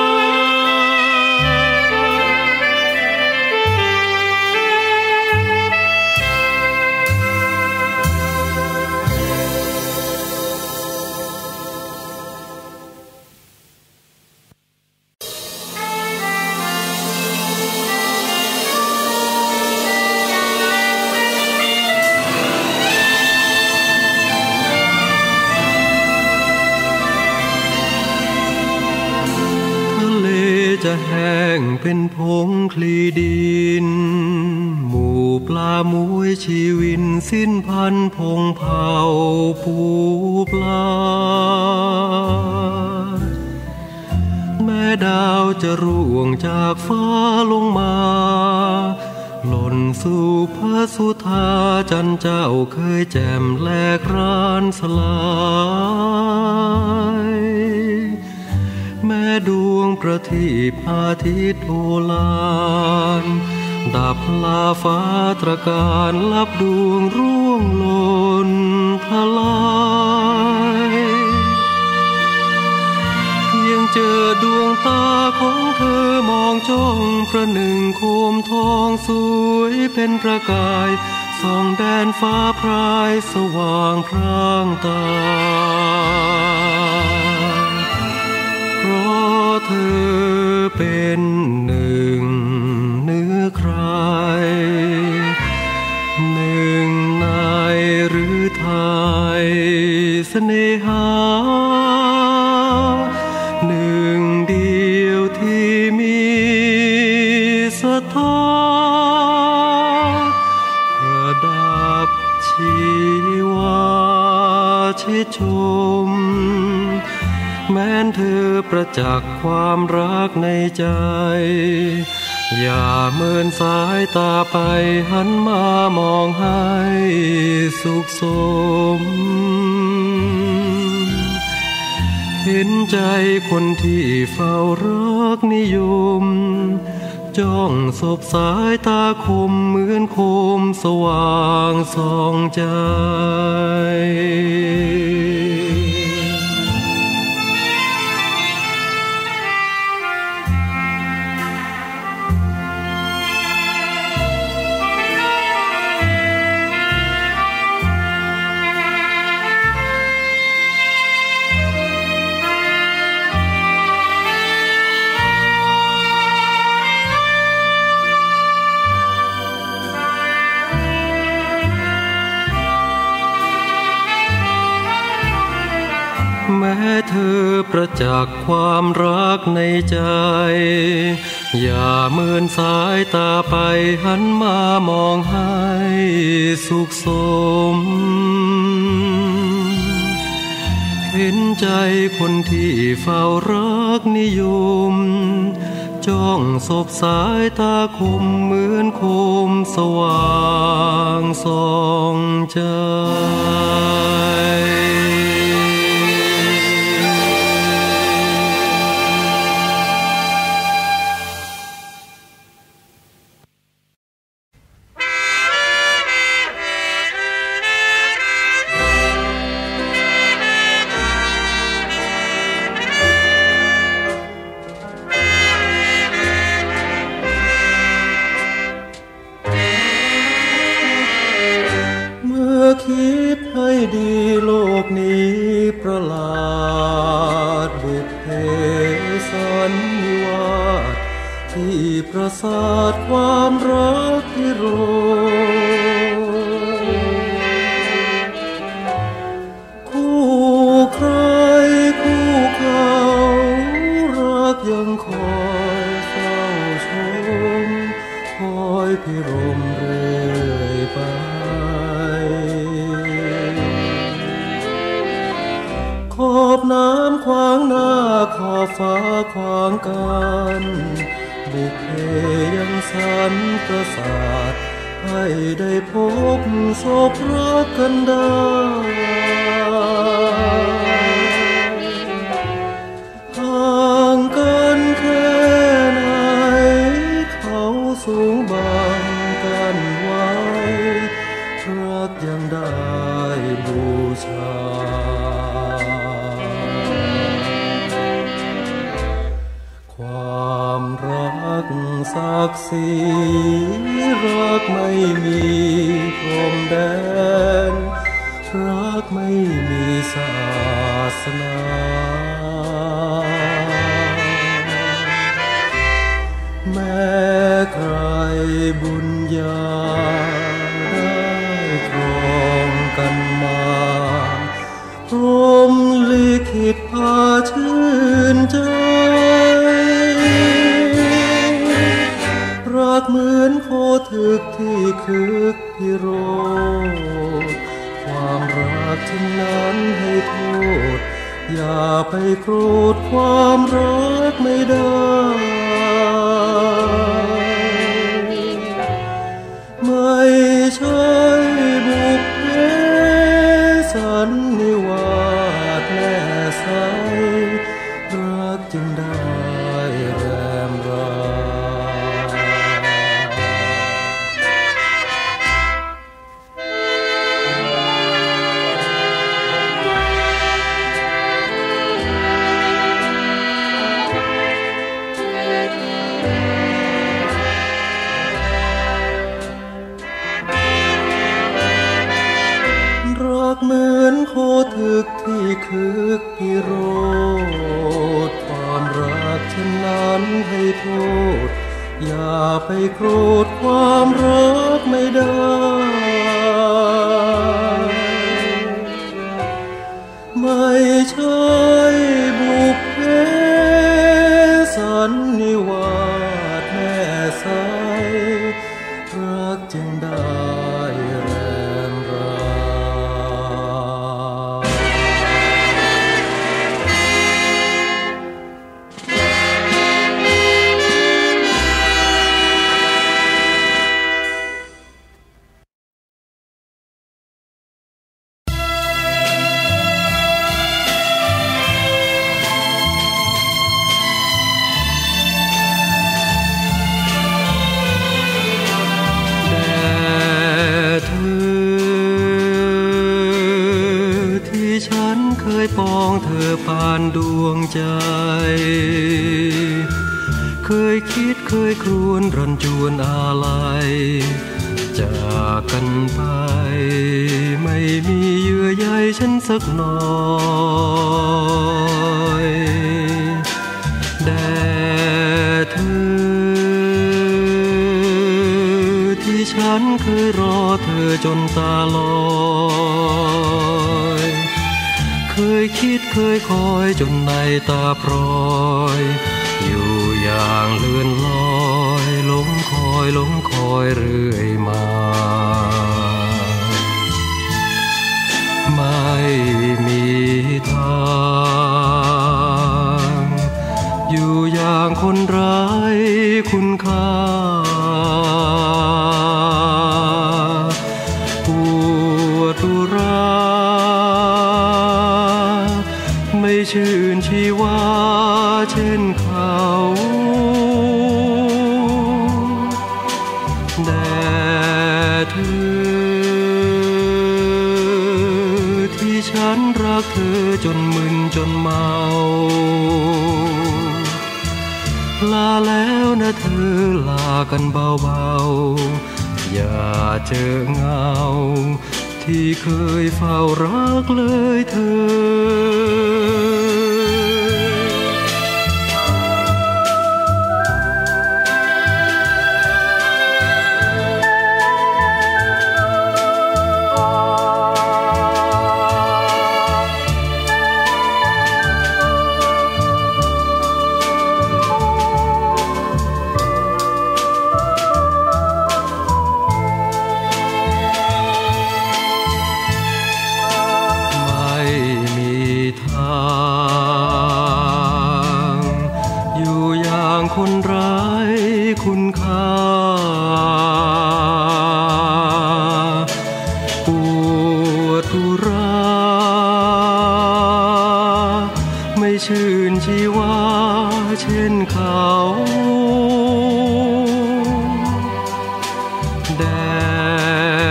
จะแห้งเป็นผงคลีดินหมู่ปลามุ้ยชีวินสิ้นพันพงเผาปูปลาแม่ดาวจะร่วงจากฟ้าลงมาหล่นสู่พระสุธาจันเจ้าเคยแจ่มแลกรานสลายแม่ดวงประทีปอาทิตย์โอฬารดับลาฟ้าตระการลับดวงร่วงหล่นทลายเพียงเจอดวงตาของเธอมองจ้องประหนึ่งโคมทองสวยเป็นประกายส่องแดนฟ้าพรายสว่างพร่างตาเพราะเธอเป็นหนึ่งเนื้อใครหนึ่งในหรือไทยเสน่หาหนึ่งเดียวที่มีศรัทธาประดับชีวาชิดชมแม้นเธอประจักษ์ความรักในใจอย่าเมินสายตาไปหันมามองให้สุขสมเห็นใจคนที่เฝ้ารักนิยมจ้องสบสายตาคมเหมือนโคมสว่างส่องใจแม้เธอประจักษ์ความรักในใจอย่าเมินสายตาไปหันมามองให้สุขสมเห็นใจคนที่เฝ้ารักนิยมจ้องสบสายตาคมเหมือนโคมสว่างส่องใจ คิดให้ดีโลมเรื่อยไปขอบน้ำขวางหน้าขอบฟ้าขวางกันบุพเพยังสรรประสาทให้ได้พบศพรักกันได้ห่างกันแค่ไหนเขาสูงบังกันไว้รักยังได้บูชาความรักศักดิ์ศรีรักไม่มีพรมแดนรักไม่มีศาสนาแม้ใครบุญญาได้ครองกันมาพรหมลิขิตพาชื่นใจรักเหมือนโคทึกที่คึกพิโรธความรักเช่นนั้นให้โทษอย่าไปโกรธความรักไม่ได้ไม่ใช่บุพเพสันนิวาสแน่ใสรักจึงได้แรมราเหมือนโคทึกที่คึกพิโรธความรักเช่นนั้นให้โทษอย่าไปโกรธความรักไม่ได้ไม่ใช่บุพเพสันนิวาสแน่ใสรักจึงได้แรมราปองเธอปานดวงใจเคยคิดเคยครวญรันจวนอาลัยจากกันไปไม่มีเยื่อใยฉันสักหน่อยแด่เธอที่ฉันเคยรอเธอจนตาลอยเคยคิดเคยคอยจนในตาพรอยอยู่อย่างเลื่อนลอยหลงคอยเรื่อยมาไม่มีทางอยู่อย่างคนไร้คุณค่าปวดอุราไม่ชื่นชีวาเช่นเขาแด่เธอที่ฉันรักเธอจนมึนจนเมาลาแล้วนะเธอลากันเบาๆอย่าเจอเงาที่เคยเฝ้ารักเลยเธอ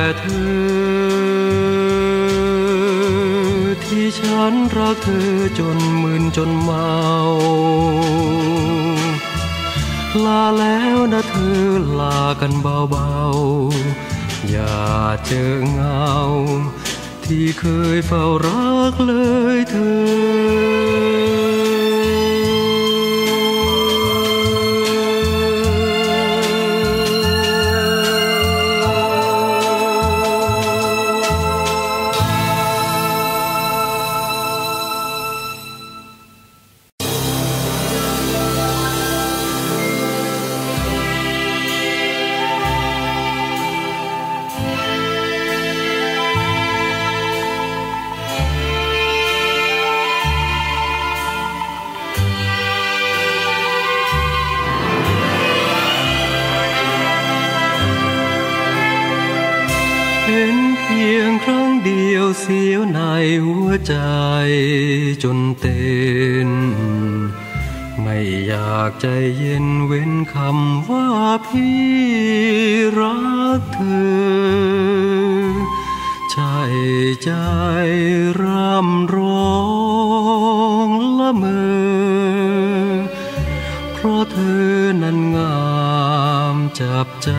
เธอที่ฉันรักเธอจนมึนจนเมาลาแล้วนะเธอลากันเบาๆอย่าเจอเงาที่เคยเฝ้ารักเลยเธอเสียวในหัวใจจนเต้นไม่อยากใจเย็นเว้นคำว่าพี่รักเธอใช่ใจร่ำร้องละเมอเพราะเธอนั้นงามจับใจ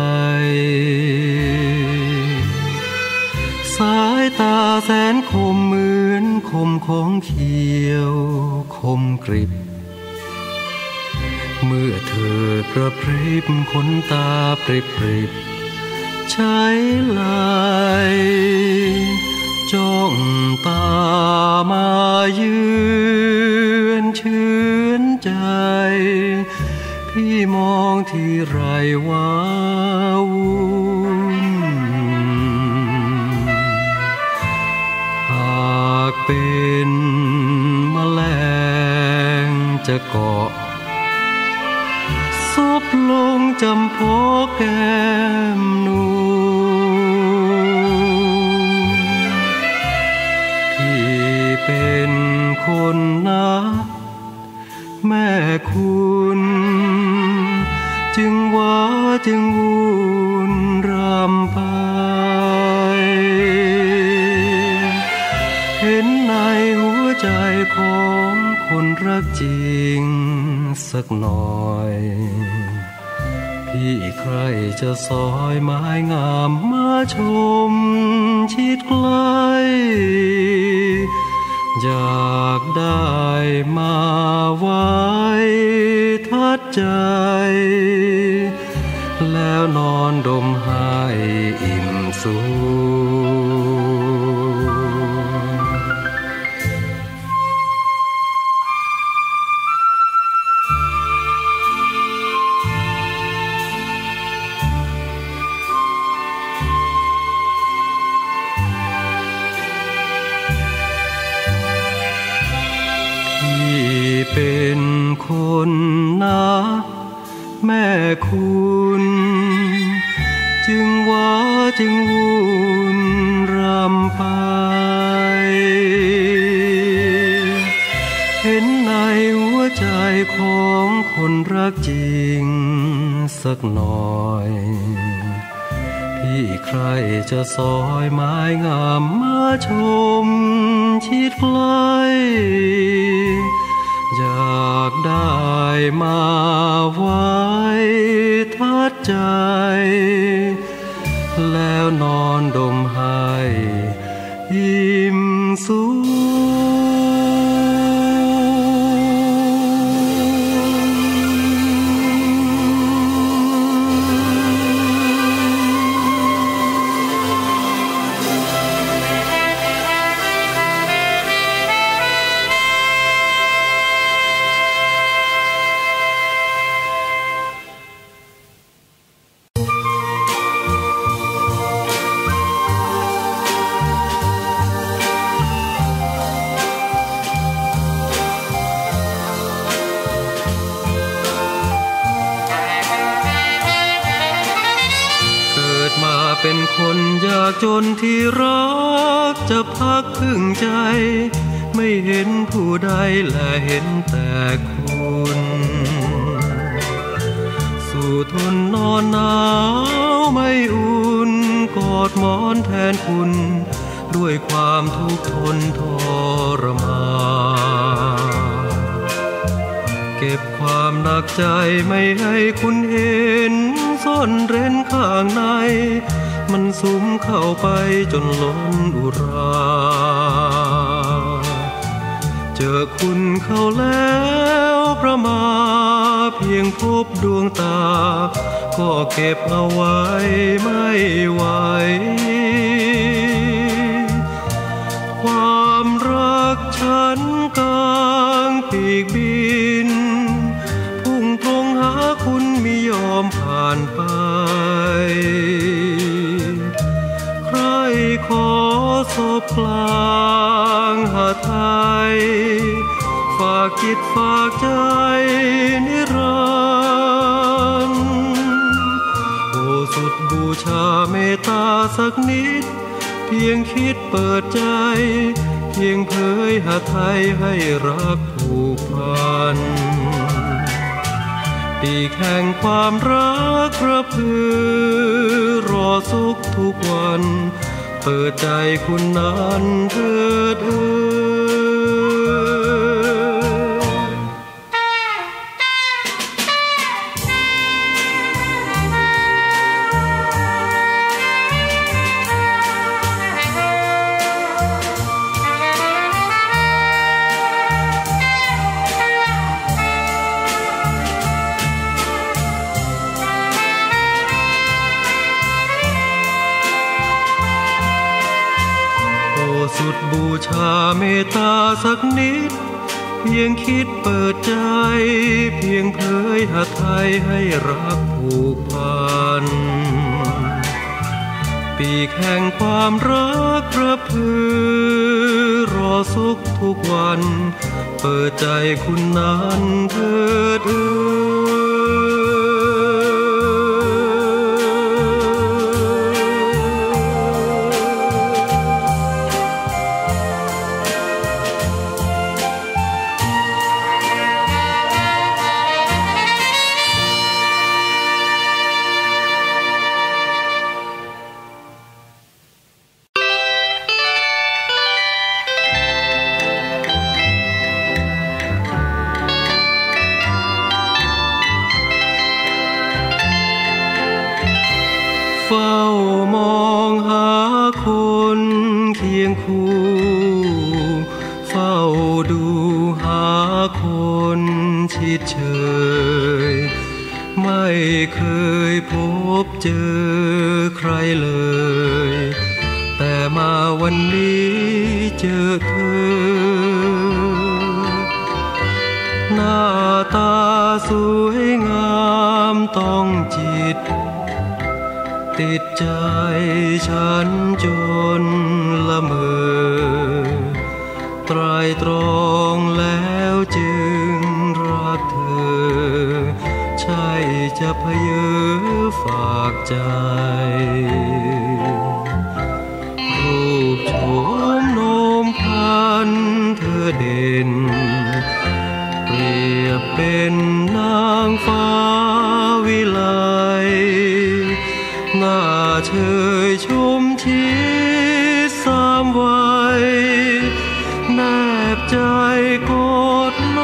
สายตาแสนคมเหมือนคมของเขียวคมกริบเมื่อเธอกระพริบขนตาปริบใช้ลายจ้องตามาเยือนชื่นใจพี่มองที่ไรว้าวุ่นหากเป็นแมลงจะเกาะซบลงจำพอแก้มนูพี่เป็นคนนักแม่คุณจึงว่าจึงวุ่นรำไปเห็นในหัวใจของคนรักจริงสักหน่อยพี่ใครจะซอยไม้งามมาชมชิดใกล้อยากได้มาไว้ทัดใจแล้วนอนดมให้อิ่มสุเป็นคนนักแม่คุณจึงว่าจึงวุ่นรำไปเห็นในหัวใจของคนรักจริงสักหน่อยพี่ใครจะซอยไม้งามมาชมชิดใกล้อยากได้มาไว้ทัดใจแล้วนอนดมให้อิ่มสุขเป็นคนยากจนที่รักจะพักพึ่งใจไม่เห็นผู้ใดและเห็นแต่คุณสู่ทนนอนหนาวไม่อุ่นกออดหมอนแทนคุณด้วยความทุกข์ทนทรมานเก็บความหนักใจไม่ให้คุณเห็นซ่อนเร้นข้างในมันสุมเข้าไปจนล้นอุราเจอคุณเข้าแล้วประมาเพียงพบดวงตาก็เก็บเอาไว้ไม่ไหวความรักฉันกางปีกบินพุ่งตรงหาคุณไม่ยอมผ่านไปใครขอศพกลางหาไทยฝากจิตฝากใจนิรันดร์โอ้สุดบูชาเมตตาสักนิดเพียงคิดเปิดใจเพียงเผยหาไทยให้รักผูกพันปีกแห่งความรักกระพือรอสุขทุกวันเปิดใจคุณนั้นเถิดสุดบูชาเมตตาสักนิดเพียงคิดเปิดใจเพียงเผยหาไทยให้รักผูกพันปีกแห่งความรักกระพือรอสุขทุกวันเปิดใจคุณนั้นเถิดเฝ้ามองหาคนเคียงคู่เฝ้าดูหาคนชิดเชยไม่เคยพบเจอใครเลยแต่มาวันนี้เจอเธอหน้าตาสวยงามต้องจิตติดใจฉันจนละเมอไตรตรองแล้วจึงรักเธอใช่จะพเยอฝากใจรูปโฉมโน้มพันเธอเด่นเปรียบเป็นนางฟ้าวิไลหน้าเชยชมชีสามวัยแนบใจกดน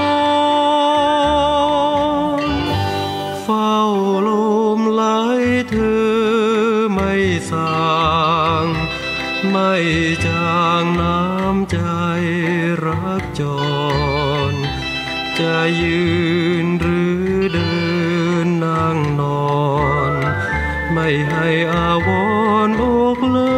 อนเฝ้าลมไหลเธอไม่สางไม่จางน้ำใจรักจรจะยืนหรือเดินนั่งนอนไม่ให้อาวรณ์อกเลย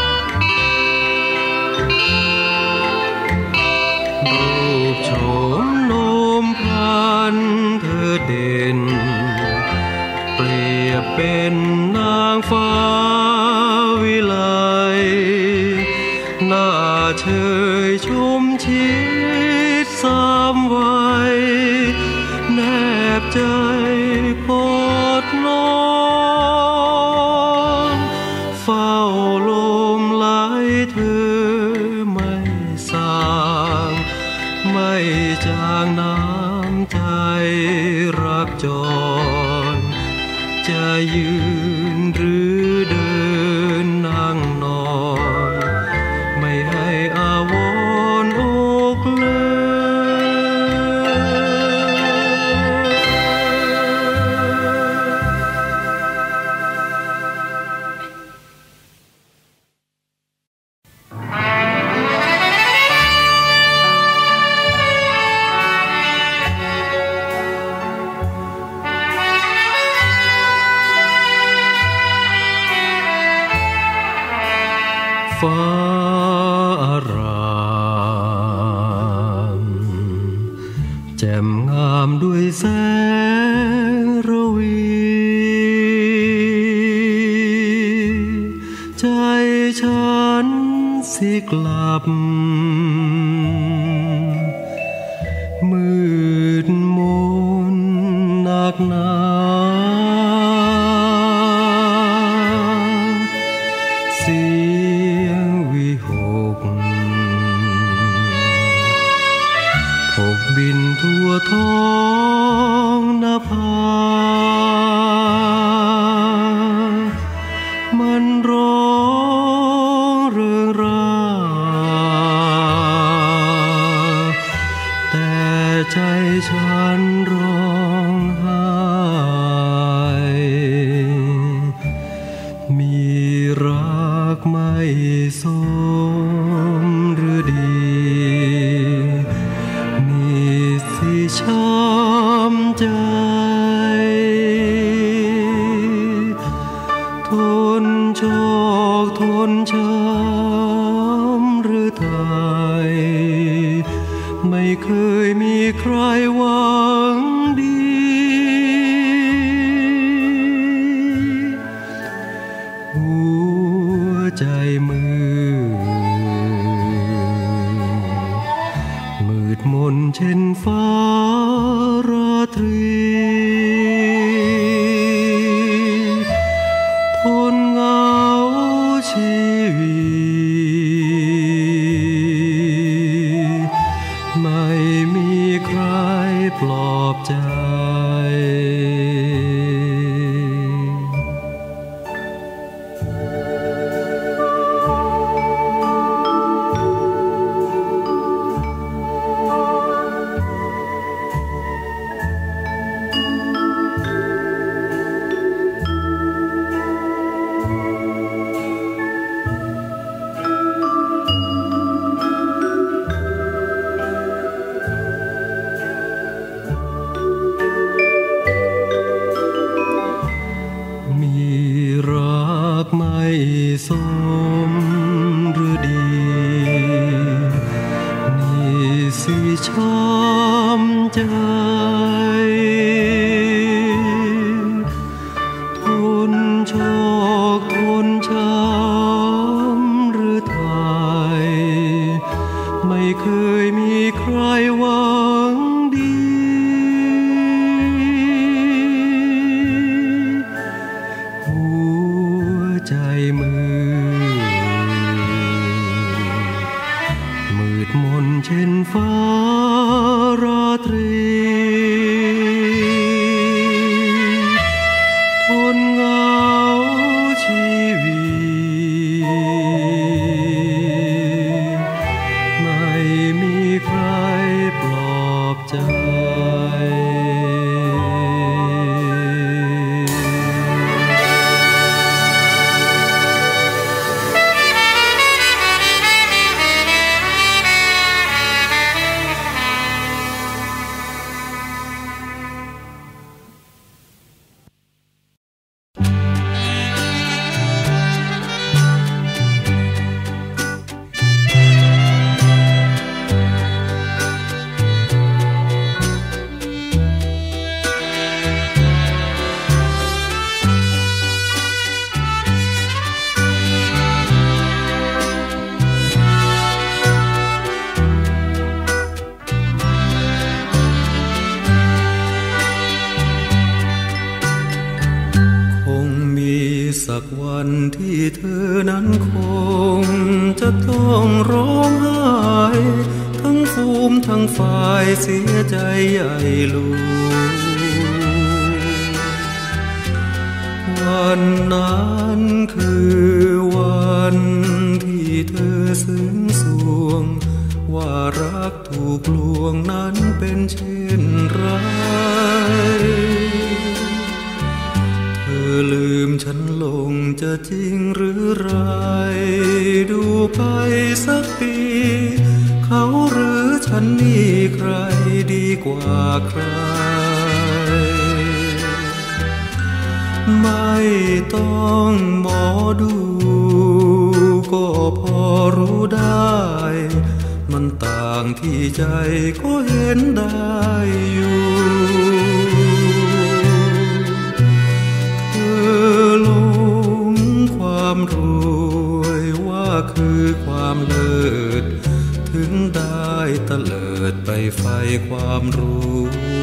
รูปโฉมจรจะยืนหรือเดินนั่งนอนไม่ให้อาวรณ์อกเลยฟ้าอารามแจ่มงามด้วยแสงระวีใจฉันสิกลับมืดมนหนักหนาบินทั่วท้องนภามันร้องเริงราแต่ใจฉันร้องไห้มีรักไม่สมฤดีช้ำใจทนชอกทนช้ำหรือไทยไม่เคยมีใครหวังดีหัวใจมืดมนเช่นฟ้าราตรีทนเหงาชีวิตไม่มีใครปลอบใจไม่สมฤดีนี่สิช้ำใจทนชอกทนช้ำหรือไทยไม่เคยมีใครหวังดีใจมืดมนเช่นฟ้าราตรีทนเหงาชีวิตไม่มีใครปลอบใจสักวันที่เธอนั้นคงจะต้องร้องไห้ทั้งฟูมทั้งฝ่ายเสียใจใหญ่หลวงวันนั้นคือวันที่เธอซึ้งสวงว่ารักถูกลวงนั้นเป็นเช่นไรเธอลืมฉันลงจะจริงหรือไรดูไปสักปีเขาหรือฉันนี่ใครดีกว่าใครไม่ต้องหมอดูก็พอรู้ได้มันต่างที่ใจก็เห็นได้อยู่เธอหลงความรวยว่าคือความเลิศถึงได้ตะเลิดไปไฟความรู้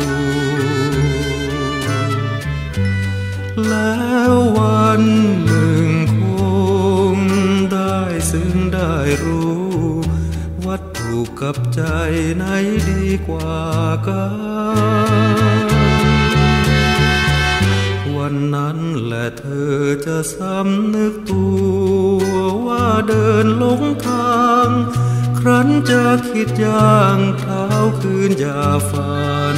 แล้ววันหนึ่งคงได้ซึ่งได้รู้วัตถุกับใจไหนดีกว่ากันวันนั้นแหละเธอจะสำนึกตัวว่าเดินหลงทางครั้นจะคิดย่างเท้าคืนอย่าฝัน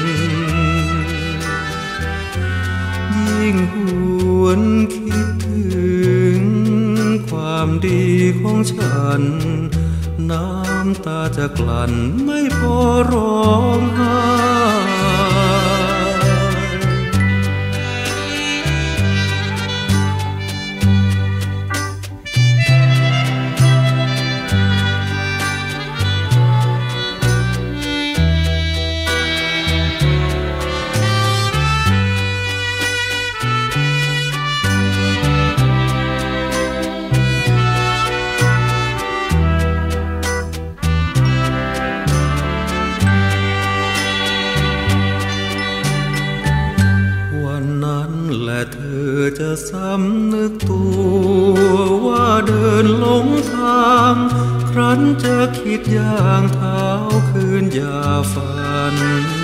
ยิ่งหวนคิดถึงความดีของฉันน้ำตาจะกลั่นไม่พอร้องไห้เธอจะสำนึกตัวว่าเดินหลงทางครั้นจะคิดย่างเท้าคืนอย่าฝัน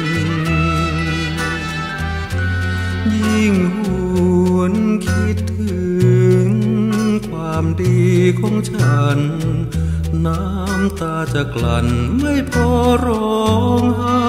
ยิ่งหวนคิดถึงความดีของฉันน้ำตาจะกลั่นไม่พอร้องไห้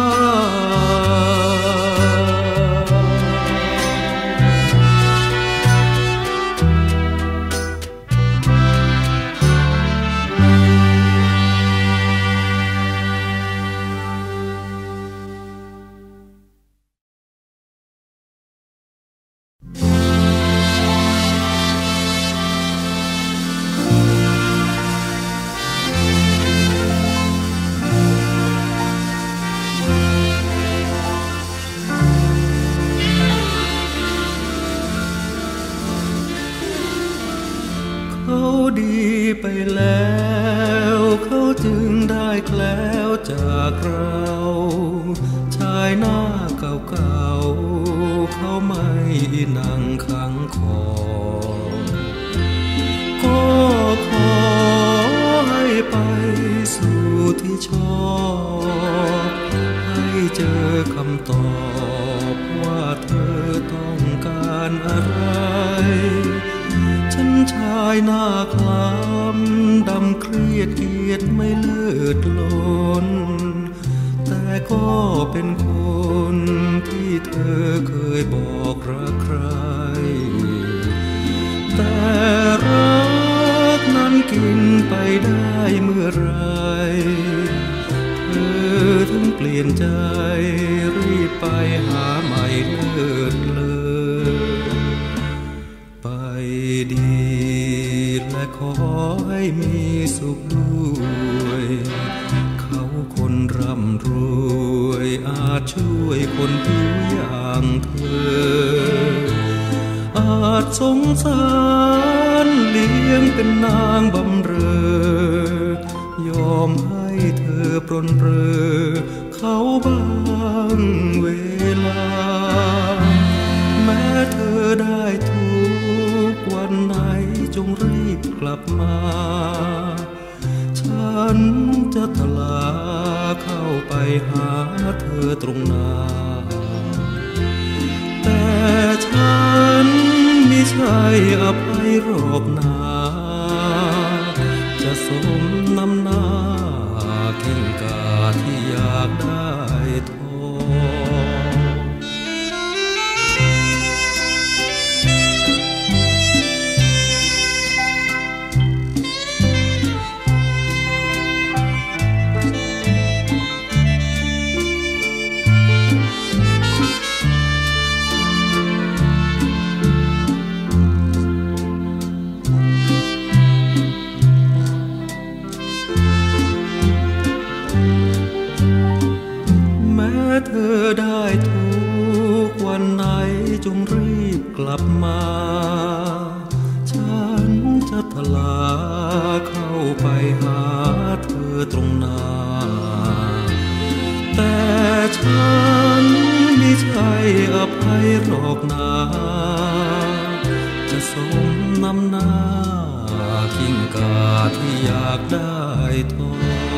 ดีไปแล้วเขาจึงได้แคล้วจากเราชายหน้าเก่าๆเขาไม่นั่งขังคอก็ขอให้ไปสู่ที่ชอบให้เจอคำตอบว่าเธอต้องการอะไรฉันชายหน้าคล้ำดำเครียดเกียดไม่เลิศล้นแต่ก็เป็นคนที่เธอเคยบอกรักใครแต่รักนั้นกินไปได้เมื่อไรเธอถึงเปลี่ยนใจรีบไปหาใหม่เลิศไปดีและขอให้มีสุขด้วยเขาคนร่ำรวยอาจช่วยคนผิวอย่างเธออาจสงสารเลี้ยงเป็นนางบำเรอยอมให้เธอปรนเปรอเขาบ้างเวลาแม้เธอได้ทุกวันไหนจงรีบกลับมาฉันจะตลาเข้าไปหาเธอตรงหน้าแต่ฉันมีใช่อภัยหรอกนาจะสมน้ำหน้าเข่งกาที่อยากได้ทองเธอได้ทุกวันไหนจงรีบกลับมาฉันจะทลาเข้าไปหาเธอตรงหน้าแต่ฉันไม่ใช่อภัยหรอกนาจะสมน้ำหน้ากิ้งก่าที่อยากได้ทอง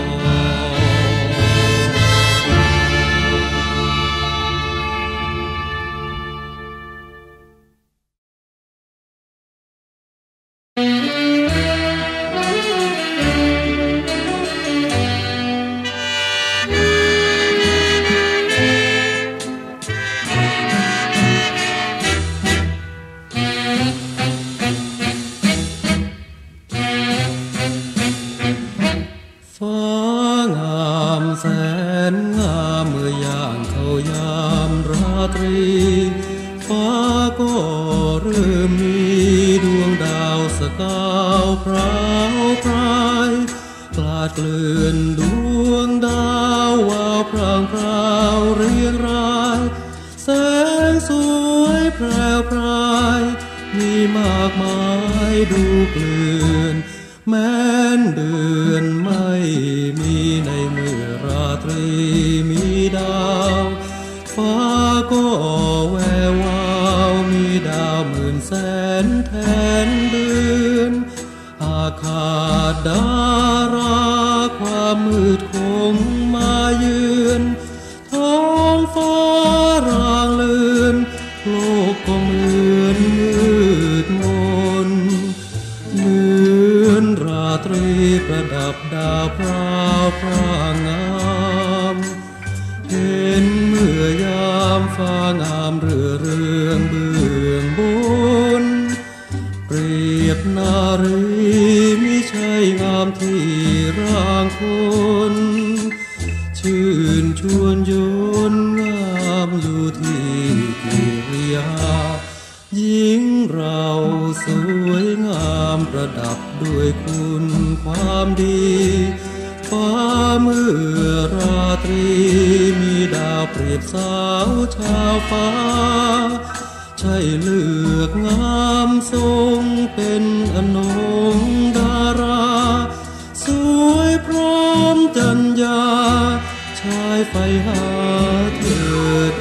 ฟ้าก็เริ่มมีดวงดาวสกาวพราวพรายกลาดเกลื่อนดวงดาววาวพรางพราวเรียงรายแสงสวยแพรวพรายมีมากมายดูเกลื่อนแม้นเดือนไม่มีในเมื่อราตรีมีดาวฟ้าก็แวววาวมีดาวหมื่นแสนแทนเดือนอาคาดดาราความมืดคงมาเยือนท้องฟ้ารางเลือนโลกก็เหมือนมืดมนเหมือนราตรีประดับดาวพราวพร่างามเห็นเมื่อยามฟ้างามเรื่อเรืองเบื้องบนเปรียบนารีมิใช่งามที่ร่างคนชื่นชวนโยนงามอยู่ที่กิริยาหญิงเราสวยงามประดับด้วยคุณความดีฟ้าเมื่อราตรีมีดาวเปรียบสาวชาวฟ้าใช่เลือกงามทรงเป็นอนงดาราสวยพร้อมจัญญาชายไฟหาเถิด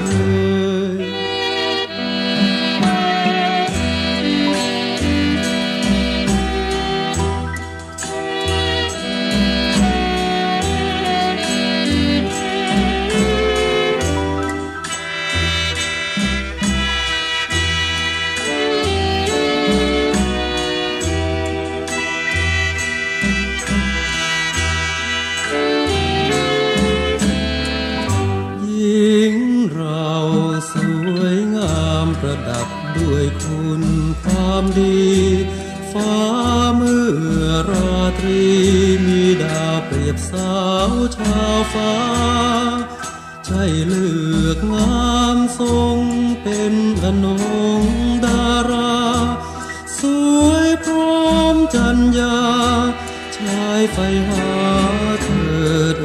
ประดับด้วยคุณความดีฟ้าเมื่อราตรีมีดาวเปรียบสาวชาวฟ้าใช่เลือกงามทรงเป็นอนงดาราสวยพร้อมจัญญาชายไฟหาเถิด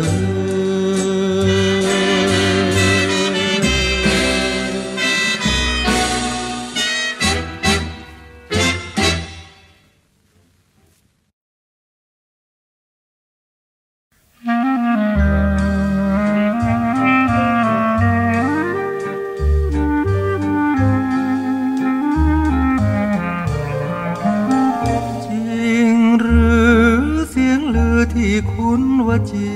ที่คุณวจี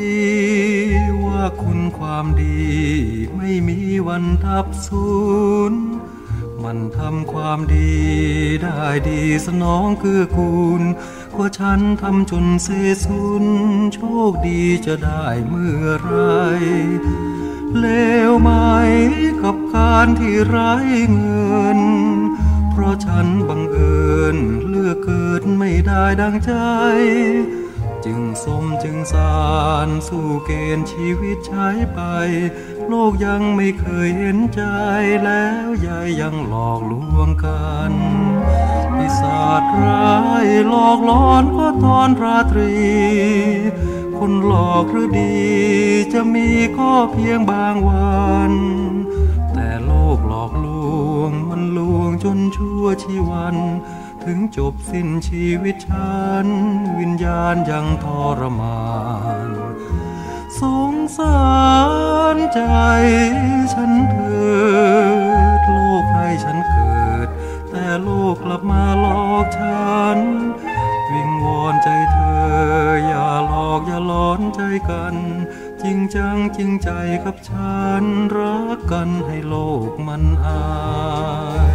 ว่าคุณความดีไม่มีวันดับสูญมันทำความดีได้ดีสนองเกื้อกูลกว่าฉันทำจนเสียสูญโชคดีจะได้เมื่อไรเลวไหมกับการที่ไร้เงินเพราะฉันบังเอิญเลือกเกิดไม่ได้ดังใจจึงสมจึงสารสู้เกณฑ์ชีวิตใช้ไปโลกยังไม่เคยเห็นใจแล้วยายยังหลอกลวงกันปีศาจร้ายหลอกหลอนก็ตอนราตรีคนหลอกหรือดีจะมีก็เพียงบางวันแต่โลกหลอกลวงมันลวงจนชั่วชีวันถึงจบสิ้นชีวิตฉันวิญญาณยังทรมานสงสารใจฉันเถิดโลกให้ฉันเกิดแต่โลกกลับมาหลอกฉันวิงวอนใจเธออย่าหลอกอย่าหลอนใจกันจริงจังจริงใจกับฉันรักกันให้โลกมันอาย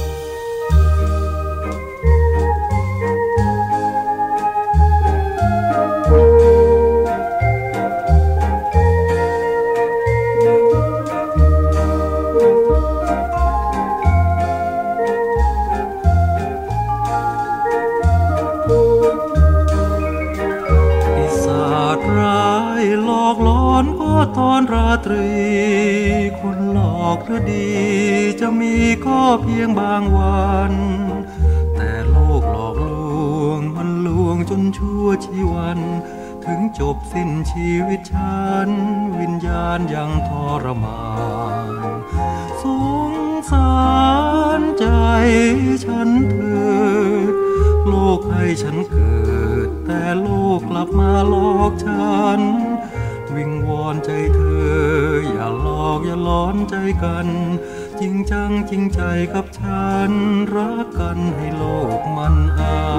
ตอนราตรีคนหลอกหรือดีจะมีก็เพียงบางวันแต่โลกหลอกลวงมันลวงจนชั่วชีวันถึงจบสิ้นชีวิตฉันวิญญาณยังทรมานสงสารใจฉันเถิดโลกให้ฉันเกิดแต่โลกกลับมาหลอกฉันวิงวอนใจเธออย่าหลอกอย่าหลอนใจกันจริงจังจริงใจกับฉันรักกันให้โลกมันอ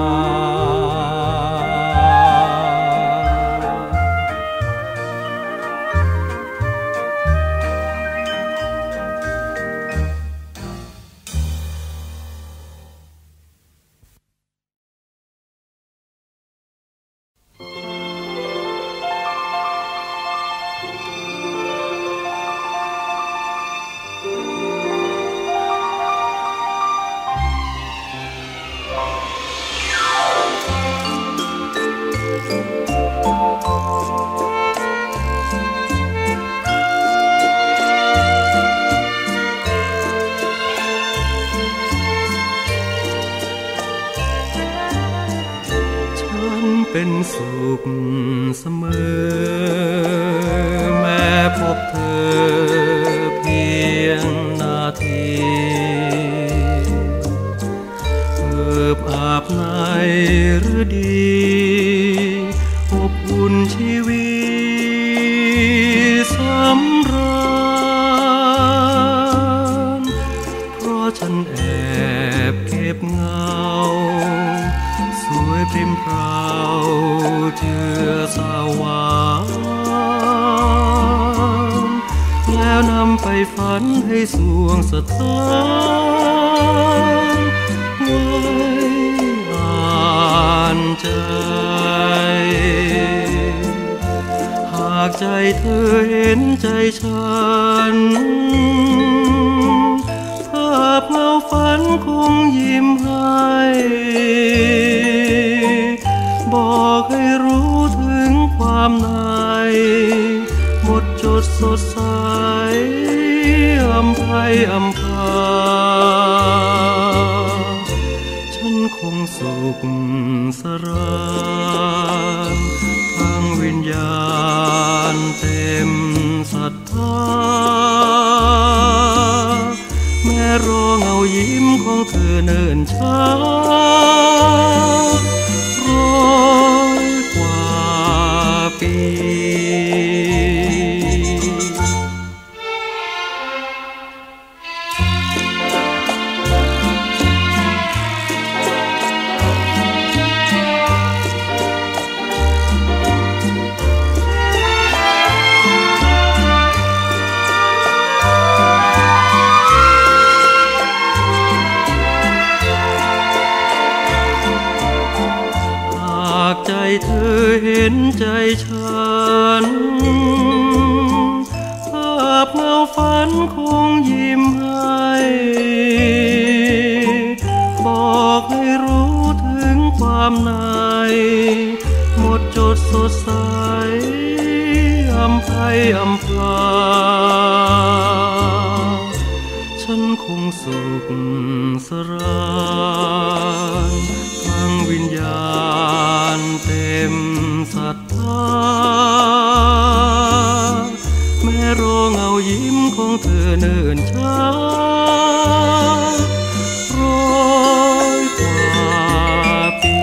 เป็นสุขเสมอแม้พบเธอเพียงนาทีเอิบอาบในฤดีอบอุ่นชีวิตสำราญเพราะฉันแอบเก็บเงาสวยพริมพราวเจือสาวานแล้วนำไปฝันให้สวงสถานไว้อ่านใจหากใจเธอเห็นใจฉันภาพเงาฝันคงยิ้มให้บอกให้รู้ถึงความในหมดจดสดใสอำไพอำพาฉันคงสุขสรานทั้งวิญญาณเต็มศรัทธาแม้รอเงายิ้มของเธอเนิ่นช้า100 กว่าปีใจฉันภาพเงาฝันคงยิ้มให้บอกให้รู้ถึงความในหมดจดสดใสอำไพอำพาฉันคงสุขสรานทั้งวิญญาณเต็มศรัทธาแม้รอเงายิ้มของเธอเนิ่นช้า100 กว่าปี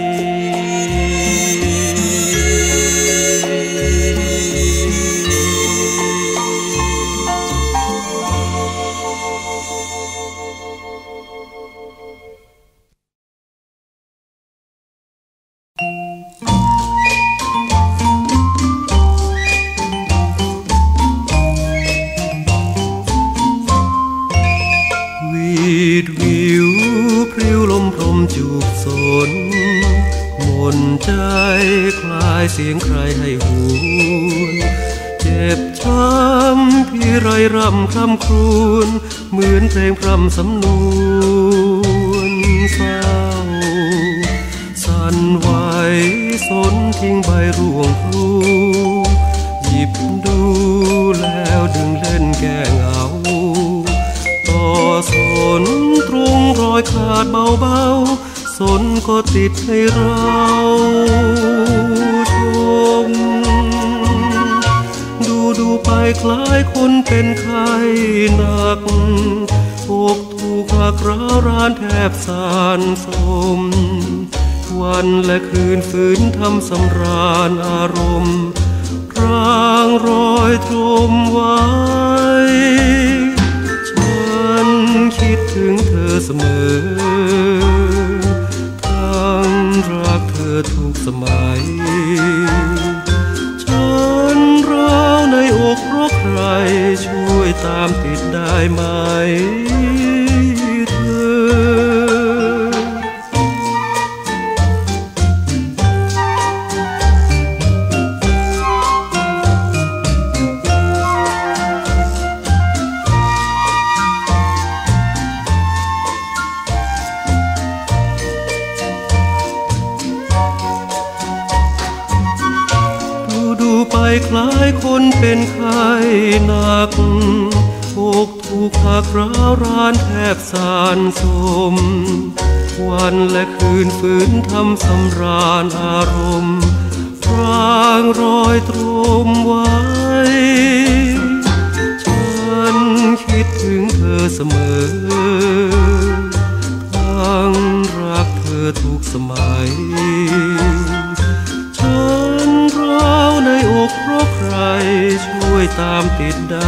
วิวพริ้วลมพรมจูบสนมนใจคลายเสียงใครให้หวนเจ็บช้ำพี่ไรรำคำครวญเหมือนเพลงพร่ำสำนวนเศร้าสั่นไหวสนทิ้งใบร่วงพลูหยิบดูแล้วดึงเล่นแก้เหงาต่อสนตรงรอยขาดเบาๆสนก็ติดให้เราชมดูไปคล้ายคนเป็นไข้หนักอกถูกหักร้าวรานแทบสานสมวันและคืนฝืนทำสำราญอารมณ์ร่างรอยตรมไว้คิดถึงเธอเสมอทั้งรักเธอทุกสมัยฉันร้าวในอกเพราะใครช่วยตามติดได้ไหมเธอคล้ายคนเป็นไข้หนักอกถูกหักร้าวรานแทบสานสมวันและคืนฝืนทำสำราญอารมณ์ร่างรอยตรมไว้ฉันคิดถึงเธอเสมอทั้งรักเธอทุกสมัยฉันร้าวในอกเพราะใครช่วยตามติดได้